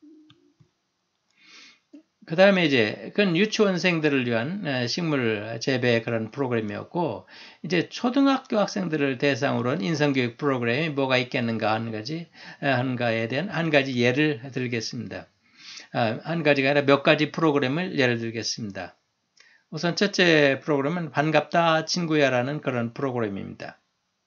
그 다음에 이제, 그건 유치원생들을 위한 식물 재배 그런 프로그램이었고, 이제 초등학교 학생들을 대상으로 한 인성교육 프로그램이 뭐가 있겠는가 하는 가지, 하는가에 대한 한 가지 예를 들겠습니다. 한 가지가 아니라 몇 가지 프로그램을 예를 들겠습니다. 우선 첫째 프로그램은 반갑다 친구야라는 그런 프로그램입니다.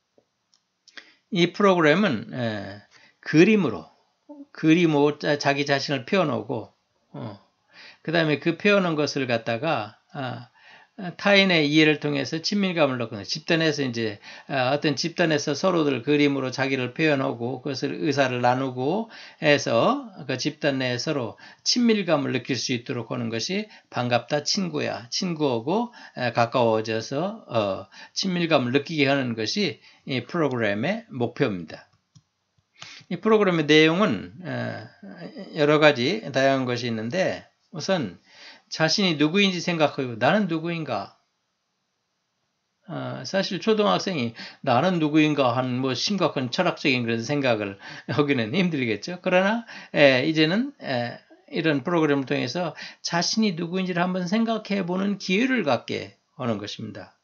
이 프로그램은 에, 그림으로 그림으로 자기 자신을 표현하고 어, 그 다음에 그 표현한 것을 갖다가 아, 타인의 이해를 통해서 친밀감을 넣거나 집단에서 이제 어떤 집단에서 서로들 그림으로 자기를 표현하고 그것을 의사를 나누고 해서 그 집단 내에 서로 친밀감을 느낄 수 있도록 하는 것이 반갑다 친구야 친구하고 가까워져서 어, 친밀감을 느끼게 하는 것이 이 프로그램의 목표입니다. 이 프로그램의 내용은 여러 가지 다양한 것이 있는데 우선 자신이 누구인지 생각하고 나는 누구인가? 어, 사실 초등학생이 나는 누구인가 하는 뭐 심각한 철학적인 그런 생각을 하기는 힘들겠죠. 그러나 에, 이제는 에, 이런 프로그램을 통해서 자신이 누구인지를 한번 생각해 보는 기회를 갖게 하는 것입니다.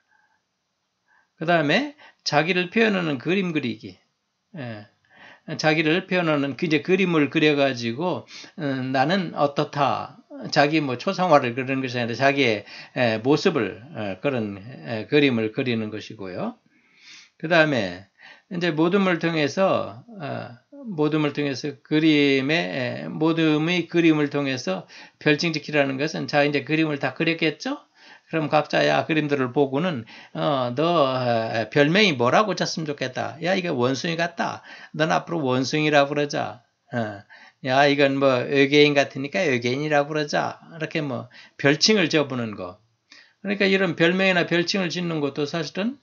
그 다음에 자기를 표현하는 그림 그리기. 에, 자기를 표현하는 그 이제 그림을 그려가지고 음, 나는 어떻다. 자기 뭐 초상화를 그리는 것이 아니라 자기의 에, 모습을 에, 그런 에, 그림을 그리는 것이고요. 그 다음에 이제 모둠을 통해서 어, 모둠을 통해서 그림의 에, 모둠의 그림을 통해서 별칭짓기라는 것은 자 이제 그림을 다 그렸겠죠? 그럼 각자 야 그림들을 보고는 어, 너 별명이 뭐라고 쳤으면 좋겠다. 야 이거 원숭이 같다. 넌 앞으로 원숭이라고 그러자. 어, 야 이건 뭐 외계인 같으니까 외계인이라고 그러자. 이렇게 뭐 별칭을 줘보는 거. 그러니까 이런 별명이나 별칭을 짓는 것도 사실은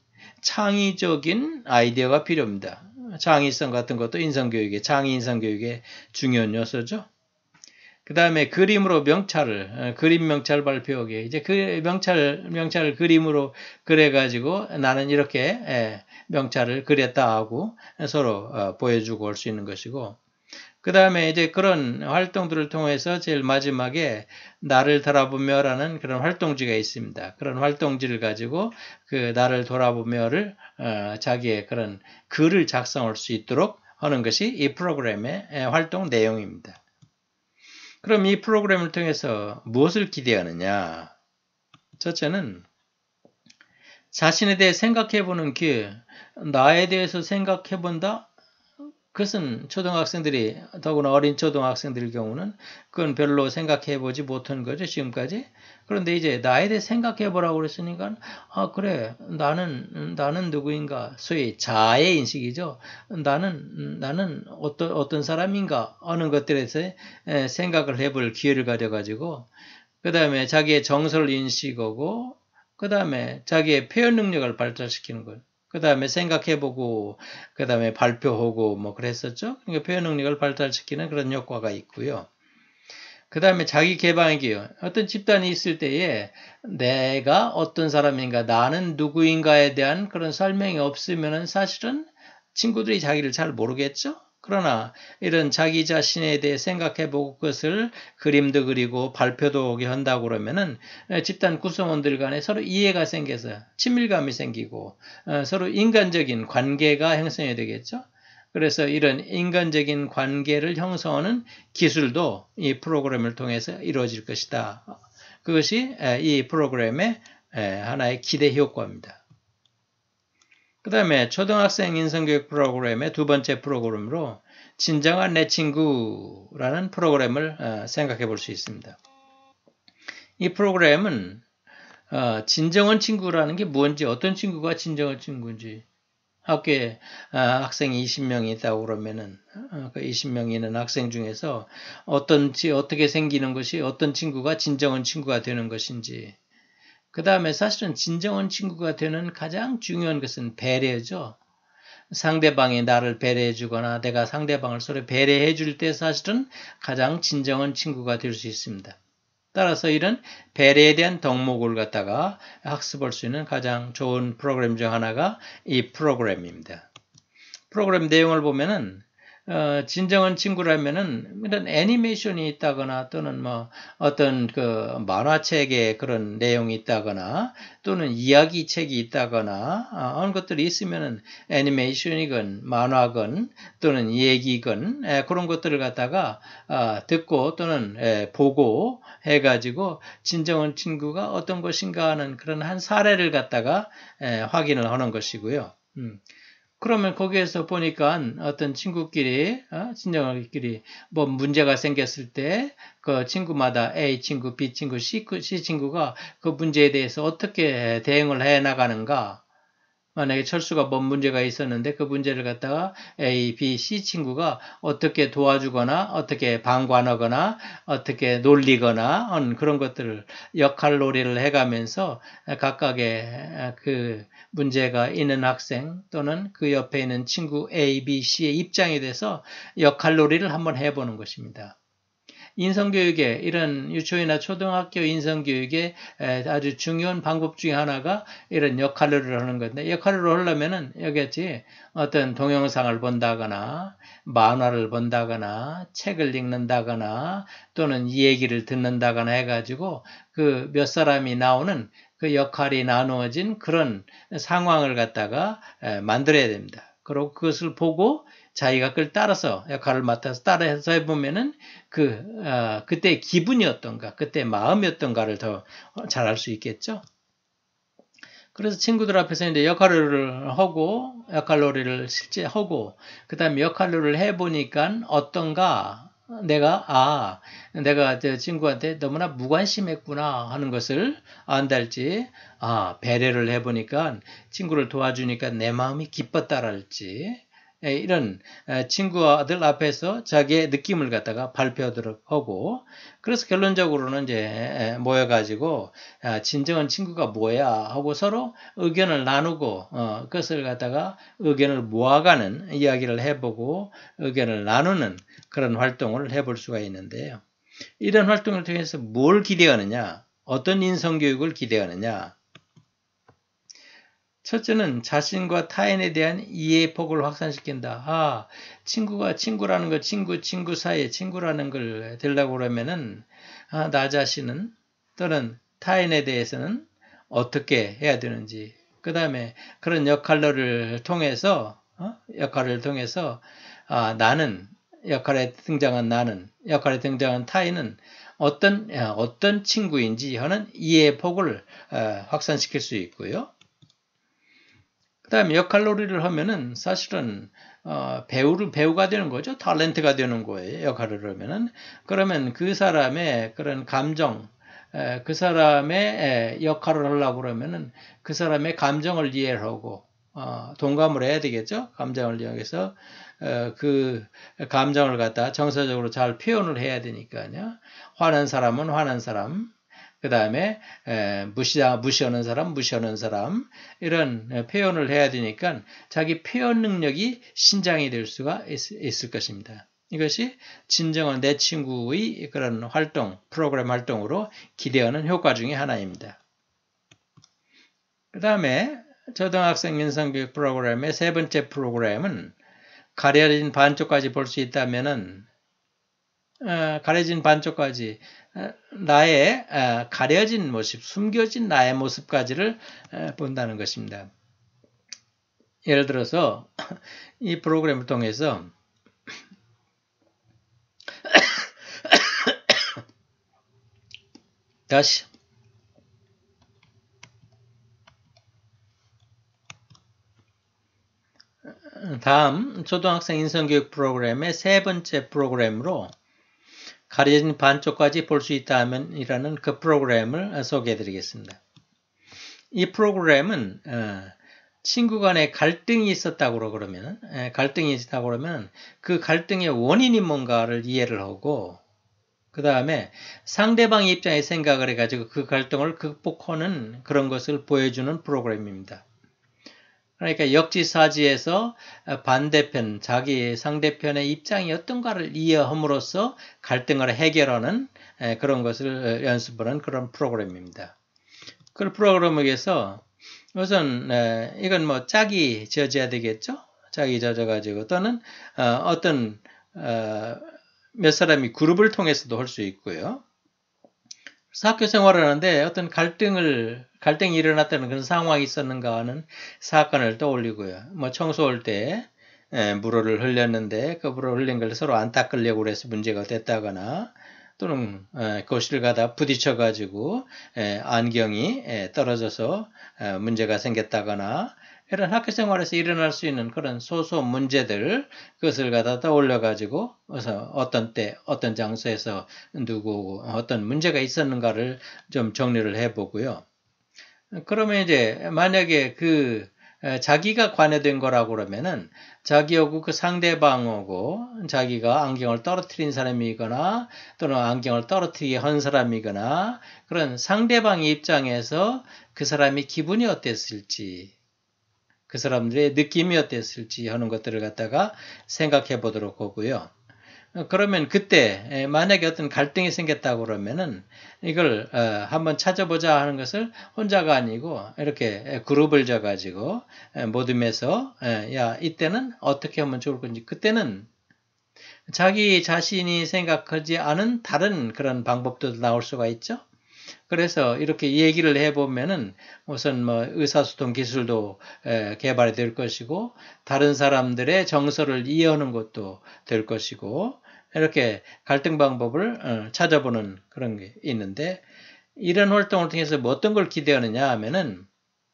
창의적인 아이디어가 필요합니다. 창의성 같은 것도 인성교육의 창의 인성교육의 중요한 요소죠. 그 다음에 그림으로 명찰을, 그림 명찰 발표하기. 이제 그 명찰, 명찰을 그림으로 그려가지고 나는 이렇게 명찰을 그렸다 하고 서로 보여주고 올 수 있는 것이고. 그 다음에 이제 그런 활동들을 통해서 제일 마지막에 나를 돌아보며라는 그런 활동지가 있습니다. 그런 활동지를 가지고 그 나를 돌아보며를 자기의 그런 글을 작성할 수 있도록 하는 것이 이 프로그램의 활동 내용입니다. 그럼 이 프로그램을 통해서 무엇을 기대하느냐? 첫째는 자신에 대해 생각해보는 기회, 나에 대해서 생각해본다? 그것은 초등학생들이, 더구나 어린 초등학생들 경우는 그건 별로 생각해보지 못한 거죠, 지금까지. 그런데 이제 나에 대해 생각해보라고 그랬으니까, 아, 그래, 나는, 나는 누구인가? 소위 자아의 인식이죠. 나는, 나는 어떤, 어떤 사람인가? 하는 것들에서 생각을 해볼 기회를 가져가지고, 그 다음에 자기의 정서를 인식하고, 그 다음에 자기의 표현 능력을 발달시키는 거예요. 그 다음에 생각해보고, 그 다음에 발표하고, 뭐, 그랬었죠? 그러니까 표현 능력을 발달시키는 그런 효과가 있고요. 그 다음에 자기 개방의 기회. 어떤 집단이 있을 때에 내가 어떤 사람인가, 나는 누구인가에 대한 그런 설명이 없으면은 사실은 친구들이 자기를 잘 모르겠죠? 그러나 이런 자기 자신에 대해 생각해보고 그것을 그림도 그리고 발표도 오게 한다고 그러면은 집단 구성원들 간에 서로 이해가 생겨서 친밀감이 생기고 서로 인간적인 관계가 형성이 되겠죠. 그래서 이런 인간적인 관계를 형성하는 기술도 이 프로그램을 통해서 이루어질 것이다. 그것이 이 프로그램의 하나의 기대 효과입니다. 그 다음에 초등학생 인성교육 프로그램의 두 번째 프로그램으로 진정한 내 친구라는 프로그램을 생각해 볼 수 있습니다. 이 프로그램은 진정한 친구라는 게 뭔지, 어떤 친구가 진정한 친구인지, 학교에 학생이 이십 명이 있다고 그러면은 그 이십 명이 있는 학생 중에서 어떤, 어떻게 생기는 것이 어떤 친구가 진정한 친구가 되는 것인지, 그 다음에 사실은 진정한 친구가 되는 가장 중요한 것은 배려죠. 상대방이 나를 배려해 주거나 내가 상대방을 서로 배려해 줄 때 사실은 가장 진정한 친구가 될 수 있습니다. 따라서 이런 배려에 대한 덕목을 갖다가 학습할 수 있는 가장 좋은 프로그램 중 하나가 이 프로그램입니다. 프로그램 내용을 보면은 어, 진정한 친구라면은 이런 애니메이션이 있다거나 또는 뭐 어떤 그 만화책에 그런 내용이 있다거나 또는 이야기책이 있다거나 어, 그런 것들이 있으면은 애니메이션이건 만화건 또는 얘기건 에, 그런 것들을 갖다가 어, 듣고 또는 에, 보고 해가지고 진정한 친구가 어떤 것인가 하는 그런 한 사례를 갖다가 에, 확인을 하는 것이고요. 음. 그러면 거기에서 보니까 어떤 친구끼리, 어? 친정끼리 뭐 문제가 생겼을 때 그 친구마다 A 친구, B 친구, C, C 친구가 그 문제에 대해서 어떻게 대응을 해 나가는가. 만약에 철수가 뭔 문제가 있었는데 그 문제를 갖다가 A, B, C 친구가 어떻게 도와주거나 어떻게 방관하거나 어떻게 놀리거나 하는 그런 것들을 역할놀이를 해가면서 각각의 그 문제가 있는 학생 또는 그 옆에 있는 친구 A, B, C의 입장에 대해서 역할놀이를 한번 해보는 것입니다. 인성교육에 이런 유초이나 초등학교 인성교육의 아주 중요한 방법 중에 하나가 이런 역할을 하는 건데 역할을 하려면은 여기였지 어떤 동영상을 본다거나 만화를 본다거나 책을 읽는다거나 또는 이 얘기를 듣는다거나 해가지고 그 몇 사람이 나오는 그 역할이 나누어진 그런 상황을 갖다가 만들어야 됩니다. 그리고 그것을 보고 자기가 그걸 따라서 역할을 맡아서 따라서 해보면은 그, 어, 그때 기분이 어떤가, 그때 마음이 어떤가를 더 잘 알 수 있겠죠. 그래서 친구들 앞에서 이제 역할을 하고, 역할놀이를 실제 하고, 그 다음에 역할놀이를 해보니까 어떤가, 내가, 아, 내가 저 친구한테 너무나 무관심했구나 하는 것을 안달지, 아, 배려를 해보니까 친구를 도와주니까 내 마음이 기뻤다랄지, 이런 친구들 앞에서 자기의 느낌을 갖다가 발표하도록 하고 그래서 결론적으로는 이제 모여가지고 진정한 친구가 뭐야 하고 서로 의견을 나누고 그것을 갖다가 의견을 모아가는 이야기를 해보고 의견을 나누는 그런 활동을 해볼 수가 있는데요. 이런 활동을 통해서 뭘 기대하느냐, 어떤 인성교육을 기대하느냐. 첫째는 자신과 타인에 대한 이해의 폭을 확산시킨다. 아, 친구가 친구라는 거, 친구, 친구 사이에 친구라는 걸 들려고 그러면은, 아, 나 자신은 또는 타인에 대해서는 어떻게 해야 되는지. 그 다음에 그런 역할을 통해서, 어? 역할을 통해서, 아, 나는, 역할에 등장한 나는, 역할에 등장한 타인은 어떤, 어떤 친구인지 하는 이해의 폭을 확산시킬 수 있고요. 그 다음에 역할놀이를 하면은 사실은 어, 배우를 배우가 되는 거죠. 탤런트가 되는 거예요. 역할을 하면은 그러면 그 사람의 그런 감정, 에, 그 사람의 에, 역할을 하려고 그러면은 그 사람의 감정을 이해하고 어, 동감을 해야 되겠죠. 감정을 이용해서 어, 그 감정을 갖다 정서적으로 잘 표현을 해야 되니까요. 화난 사람은 화난 사람. 그 다음에 무시, 무시하는 사람, 무시하는 사람 이런 표현을 해야 되니까 자기 표현 능력이 신장이 될 수가 있, 있을 것입니다. 이것이 진정한 내 친구의 그런 활동, 프로그램 활동으로 기대하는 효과 중에 하나입니다. 그 다음에 초등학생 인성교육 프로그램의 세 번째 프로그램은 가려진 반쪽까지 볼 수 있다면은 어, 가려진 반쪽까지 어, 나의 어, 가려진 모습, 숨겨진 나의 모습까지를 어, 본다는 것입니다. 예를 들어서 이 프로그램을 통해서 다시 다음 초등학생 인성교육 프로그램의 세 번째 프로그램으로 가려진 반쪽까지 볼 수 있다면 이라는 그 프로그램을 소개해 드리겠습니다. 이 프로그램은 친구 간에 갈등이 있었다고 그러면 갈등이 있었다고 그러면 그 갈등의 원인이 뭔가를 이해를 하고 그 다음에 상대방의 입장에 생각을 해가지고 그 갈등을 극복하는 그런 것을 보여주는 프로그램입니다. 그러니까 역지사지에서 반대편, 자기 상대편의 입장이 어떤가를 이해함으로써 갈등을 해결하는 그런 것을 연습하는 그런 프로그램입니다. 그 프로그램에서 우선 이건 뭐 짝이 지어져야 되겠죠? 짝이 젖어가지고 또는 어, 어떤 어, 몇 사람이 그룹을 통해서도 할 수 있고요. 그래서 학교 생활을 하는데 어떤 갈등을 갈등이 일어났다는 그런 상황이 있었는가 하는 사건을 떠올리고요. 뭐 청소할 때 에, 물을 흘렸는데 그 물을 흘린 걸 서로 안 닦으려고 해서 문제가 됐다거나 또는 에, 거실 가다 부딪혀가지고 에, 안경이 에, 떨어져서 에, 문제가 생겼다거나 이런 학교 생활에서 일어날 수 있는 그런 소소한 문제들 그것을 갖다 떠올려가지고 어떤 때 어떤 장소에서 누구 어떤 문제가 있었는가를 좀 정리를 해보고요. 그러면 이제 만약에 그 자기가 관여된 거라고 그러면은 자기하고 그 상대방하고 자기가 안경을 떨어뜨린 사람이거나 또는 안경을 떨어뜨리게 한 사람이거나 그런 상대방의 입장에서 그 사람이 기분이 어땠을지 그 사람들의 느낌이 어땠을지 하는 것들을 갖다가 생각해 보도록 하고요. 그러면 그때 만약에 어떤 갈등이 생겼다고 그러면은 이걸 한번 찾아보자 하는 것을 혼자가 아니고 이렇게 그룹을 져가지고 모둠에서 야 이때는 어떻게 하면 좋을 건지 그때는 자기 자신이 생각하지 않은 다른 그런 방법도 나올 수가 있죠. 그래서 이렇게 얘기를 해보면은 우선 뭐 의사소통 기술도 개발이 될 것이고 다른 사람들의 정서를 이해하는 것도 될 것이고 이렇게 갈등 방법을 찾아보는 그런 게 있는데 이런 활동을 통해서 뭐 어떤 걸 기대하느냐 하면은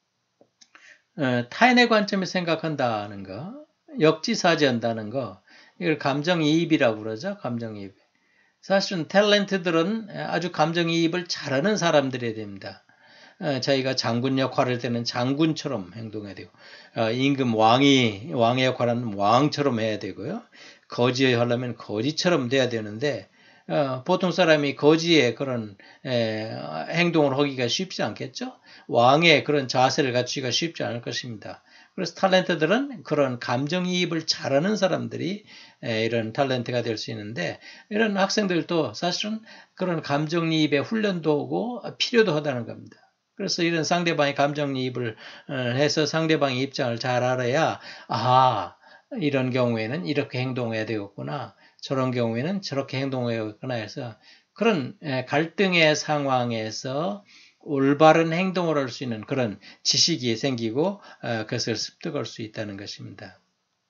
타인의 관점에 생각한다는 거, 역지사지한다는 거, 이걸 감정이입이라고 그러죠. 감정이입. 사실은 탤런트들은 아주 감정이입을 잘하는 사람들이 됩니다. 자기가 장군 역할을 되는 장군처럼 행동해야 되고 임금 왕이 왕의 역할을 하는 왕처럼 해야 되고요. 거지 하려면 거지처럼 돼야 되는데 보통 사람이 거지의 그런 행동을 하기가 쉽지 않겠죠. 왕의 그런 자세를 갖추기가 쉽지 않을 것입니다. 그래서 탤런트들은 그런 감정이입을 잘하는 사람들이 이런 탤런트가 될 수 있는데 이런 학생들도 사실은 그런 감정이입의 훈련도 오고 필요도 하다는 겁니다. 그래서 이런 상대방의 감정이입을 해서 상대방의 입장을 잘 알아야 아 이런 경우에는 이렇게 행동해야 되겠구나 저런 경우에는 저렇게 행동해야 되겠구나 해서 그런 갈등의 상황에서 올바른 행동을 할 수 있는 그런 지식이 생기고 그것을 습득할 수 있다는 것입니다.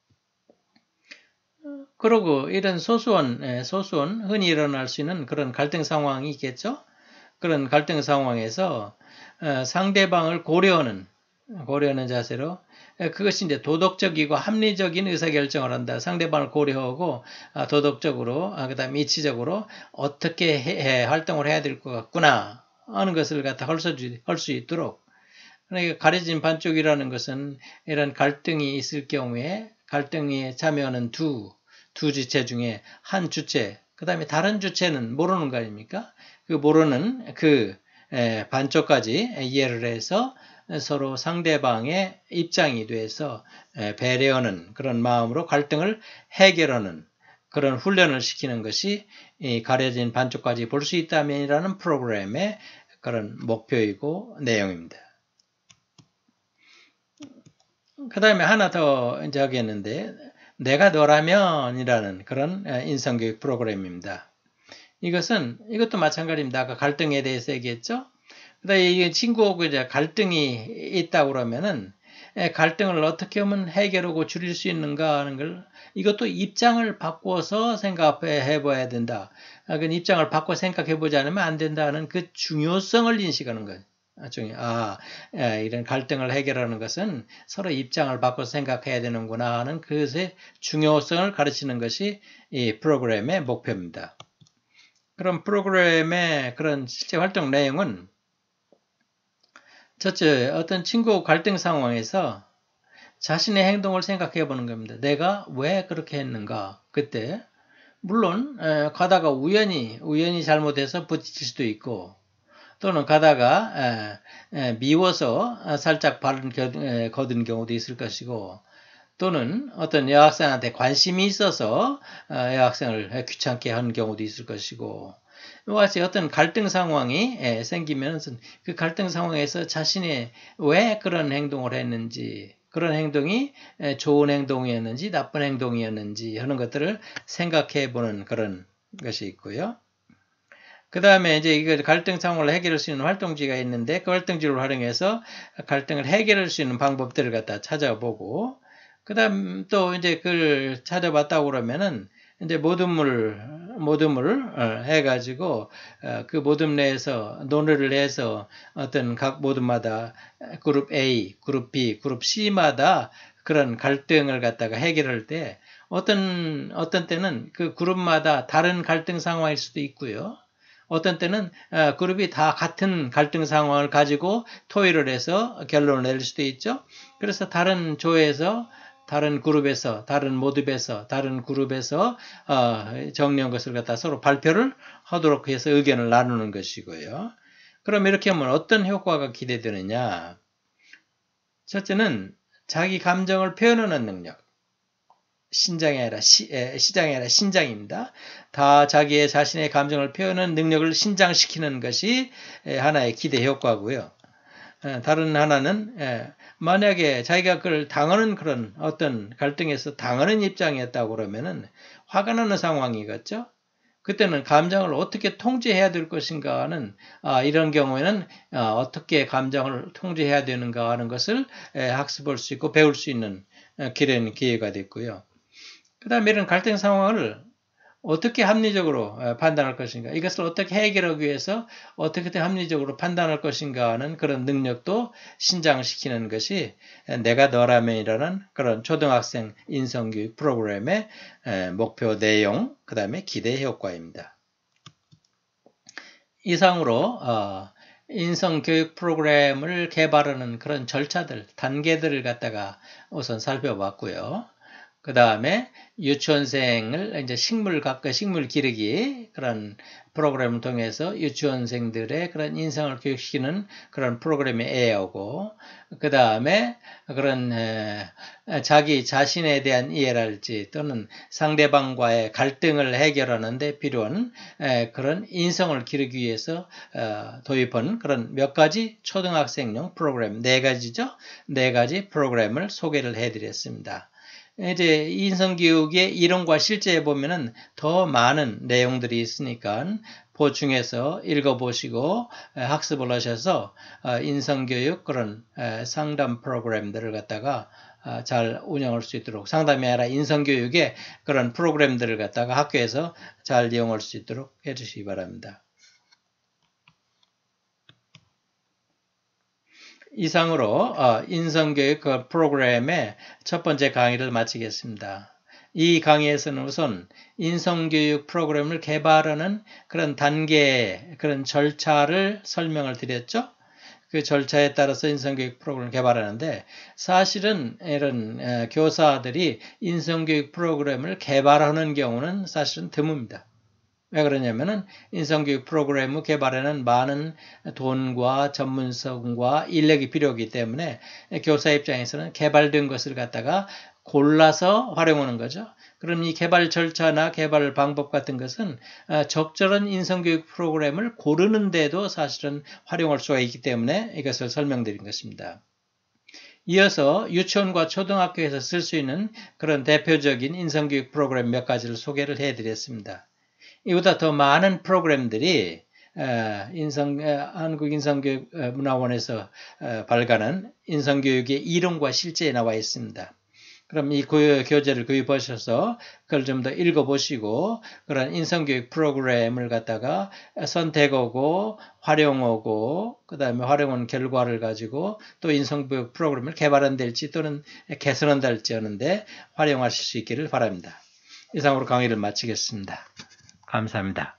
그리고 이런 소소한 소소한 흔히 일어날 수 있는 그런 갈등 상황이 있겠죠. 그런 갈등 상황에서 상대방을 고려하는 고려하는 자세로 그것이 이제 도덕적이고 합리적인 의사결정을 한다. 상대방을 고려하고 도덕적으로 그다음에 이치적으로 어떻게 해, 활동을 해야 될 것 같구나 하는 것을 갖다 할 수 있도록 그러니까 가려진 반쪽이라는 것은 이런 갈등이 있을 경우에 갈등에 참여하는 두, 두 주체 중에 한 주체 그 다음에 다른 주체는 모르는 거 아닙니까? 그 모르는 그 반쪽까지 이해를 해서 서로 상대방의 입장이 돼서 배려하는 그런 마음으로 갈등을 해결하는 그런 훈련을 시키는 것이 이 가려진 반쪽까지 볼 수 있다면이라는 프로그램의 그런 목표이고 내용입니다. 그 다음에 하나 더 이제 하겠는데 내가 너라면이라는 그런 인성교육 프로그램입니다. 이것은 이것도 마찬가지입니다. 아까 갈등에 대해서 얘기했죠. 그다음에 이 친구하고 이제 갈등이 있다고 그러면은 갈등을 어떻게 하면 해결하고 줄일 수 있는가 하는 걸 이것도 입장을 바꿔서 생각해 봐야 된다. 그 입장을 바꿔 생각해 보지 않으면 안 된다는 그 중요성을 인식하는 거예요. 아, 이런 갈등을 해결하는 것은 서로 입장을 바꿔서 생각해야 되는구나 하는 그것의 중요성을 가르치는 것이 이 프로그램의 목표입니다. 그럼 프로그램의 그런 실제 활동 내용은 첫째, 어떤 친구 갈등 상황에서 자신의 행동을 생각해 보는 겁니다. 내가 왜 그렇게 했는가? 그때 물론 가다가 우연히 우연히 잘못해서 부딪힐 수도 있고 또는 가다가 미워서 살짝 발을 거둔 경우도 있을 것이고 또는 어떤 여학생한테 관심이 있어서 여학생을 귀찮게 한 경우도 있을 것이고 이와 같이 어떤 갈등 상황이 생기면 그 갈등 상황에서 자신이 왜 그런 행동을 했는지 그런 행동이 좋은 행동이었는지 나쁜 행동이었는지 하는 것들을 생각해 보는 그런 것이 있고요. 그 다음에 이제 이거 갈등 상황을 해결할 수 있는 활동지가 있는데 그 활동지를 활용해서 갈등을 해결할 수 있는 방법들을 갖다 찾아보고 그 다음 또 이제 그걸 찾아봤다고 그러면은 이제 모둠을, 모둠을 해가지고 그 모둠 내에서 논의를 해서 어떤 각 모둠마다 그룹 A, 그룹 B, 그룹 C마다 그런 갈등을 갖다가 해결할 때 어떤, 어떤 때는 그 그룹마다 다른 갈등 상황일 수도 있고요. 어떤 때는 그룹이 다 같은 갈등 상황을 가지고 토의를 해서 결론을 낼 수도 있죠. 그래서 다른 조에서 다른 그룹에서, 다른 모듈에서, 다른 그룹에서 정리한 것을 갖다 서로 발표를 하도록 해서 의견을 나누는 것이고요. 그럼 이렇게 하면 어떤 효과가 기대되느냐? 첫째는 자기 감정을 표현하는 능력. 신장이 아니라 시, 에, 시장이 아니라 신장입니다. 다 자기의 자신의 감정을 표현하는 능력을 신장시키는 것이 하나의 기대 효과고요. 다른 하나는 만약에 자기가 그걸 당하는 그런 어떤 갈등에서 당하는 입장이었다고 그러면은 화가 나는 상황이겠죠. 그때는 감정을 어떻게 통제해야 될 것인가 하는 아, 이런 경우에는 아, 어떻게 감정을 통제해야 되는가 하는 것을 에, 학습할 수 있고 배울 수 있는 기회는 기회가 됐고요. 그 다음에 이런 갈등 상황을 어떻게 합리적으로 판단할 것인가, 이것을 어떻게 해결하기 위해서 어떻게 합리적으로 판단할 것인가 하는 그런 능력도 신장시키는 것이 내가 너라면이라는 그런 초등학생 인성교육 프로그램의 목표 내용, 그 다음에 기대 효과입니다. 이상으로 인성교육 프로그램을 개발하는 그런 절차들, 단계들을 갖다가 우선 살펴봤고요. 그 다음에 유치원생을 이제 식물 가까 식물 기르기 그런 프로그램을 통해서 유치원생들의 그런 인성을 교육시키는 그런 프로그램이 에어고, 그 다음에 그런 에, 자기 자신에 대한 이해랄지 또는 상대방과의 갈등을 해결하는 데 필요한 에, 그런 인성을 기르기 위해서 어, 도입한 그런 몇 가지 초등학생용 프로그램, 네 가지죠. 네 가지 프로그램을 소개를 해드렸습니다. 이제 인성교육의 이론과 실제에 보면은 더 많은 내용들이 있으니까 보충해서 읽어보시고 학습을 하셔서 인성교육 그런 상담 프로그램들을 갖다가 잘 운영할 수 있도록, 상담이 아니라 인성교육의 그런 프로그램들을 갖다가 학교에서 잘 이용할 수 있도록 해주시기 바랍니다. 이상으로 인성교육 프로그램의 첫 번째 강의를 마치겠습니다. 이 강의에서는 우선 인성교육 프로그램을 개발하는 그런 단계, 그런 절차를 설명을 드렸죠. 그 절차에 따라서 인성교육 프로그램을 개발하는데 사실은 이런 교사들이 인성교육 프로그램을 개발하는 경우는 사실은 드뭅니다. 왜 그러냐면은 인성교육 프로그램을 개발에는 많은 돈과 전문성과 인력이 필요하기 때문에 교사 입장에서는 개발된 것을 갖다가 골라서 활용하는 거죠. 그럼 이 개발 절차나 개발 방법 같은 것은 적절한 인성교육 프로그램을 고르는데도 사실은 활용할 수가 있기 때문에 이것을 설명드린 것입니다. 이어서 유치원과 초등학교에서 쓸 수 있는 그런 대표적인 인성교육 프로그램 몇 가지를 소개를 해드렸습니다. 이보다 더 많은 프로그램들이 인성, 한국인성교육문화원에서 발간한 인성교육의 이론과 실제에 나와 있습니다. 그럼 이 교재를 구입하셔서 그걸 좀 더 읽어보시고 그런 인성교육 프로그램을 갖다가 선택하고 활용하고 그 다음에 활용한 결과를 가지고 또 인성교육 프로그램을 개발한달지 또는 개선한달지 하는데 활용하실 수 있기를 바랍니다. 이상으로 강의를 마치겠습니다. 감사합니다.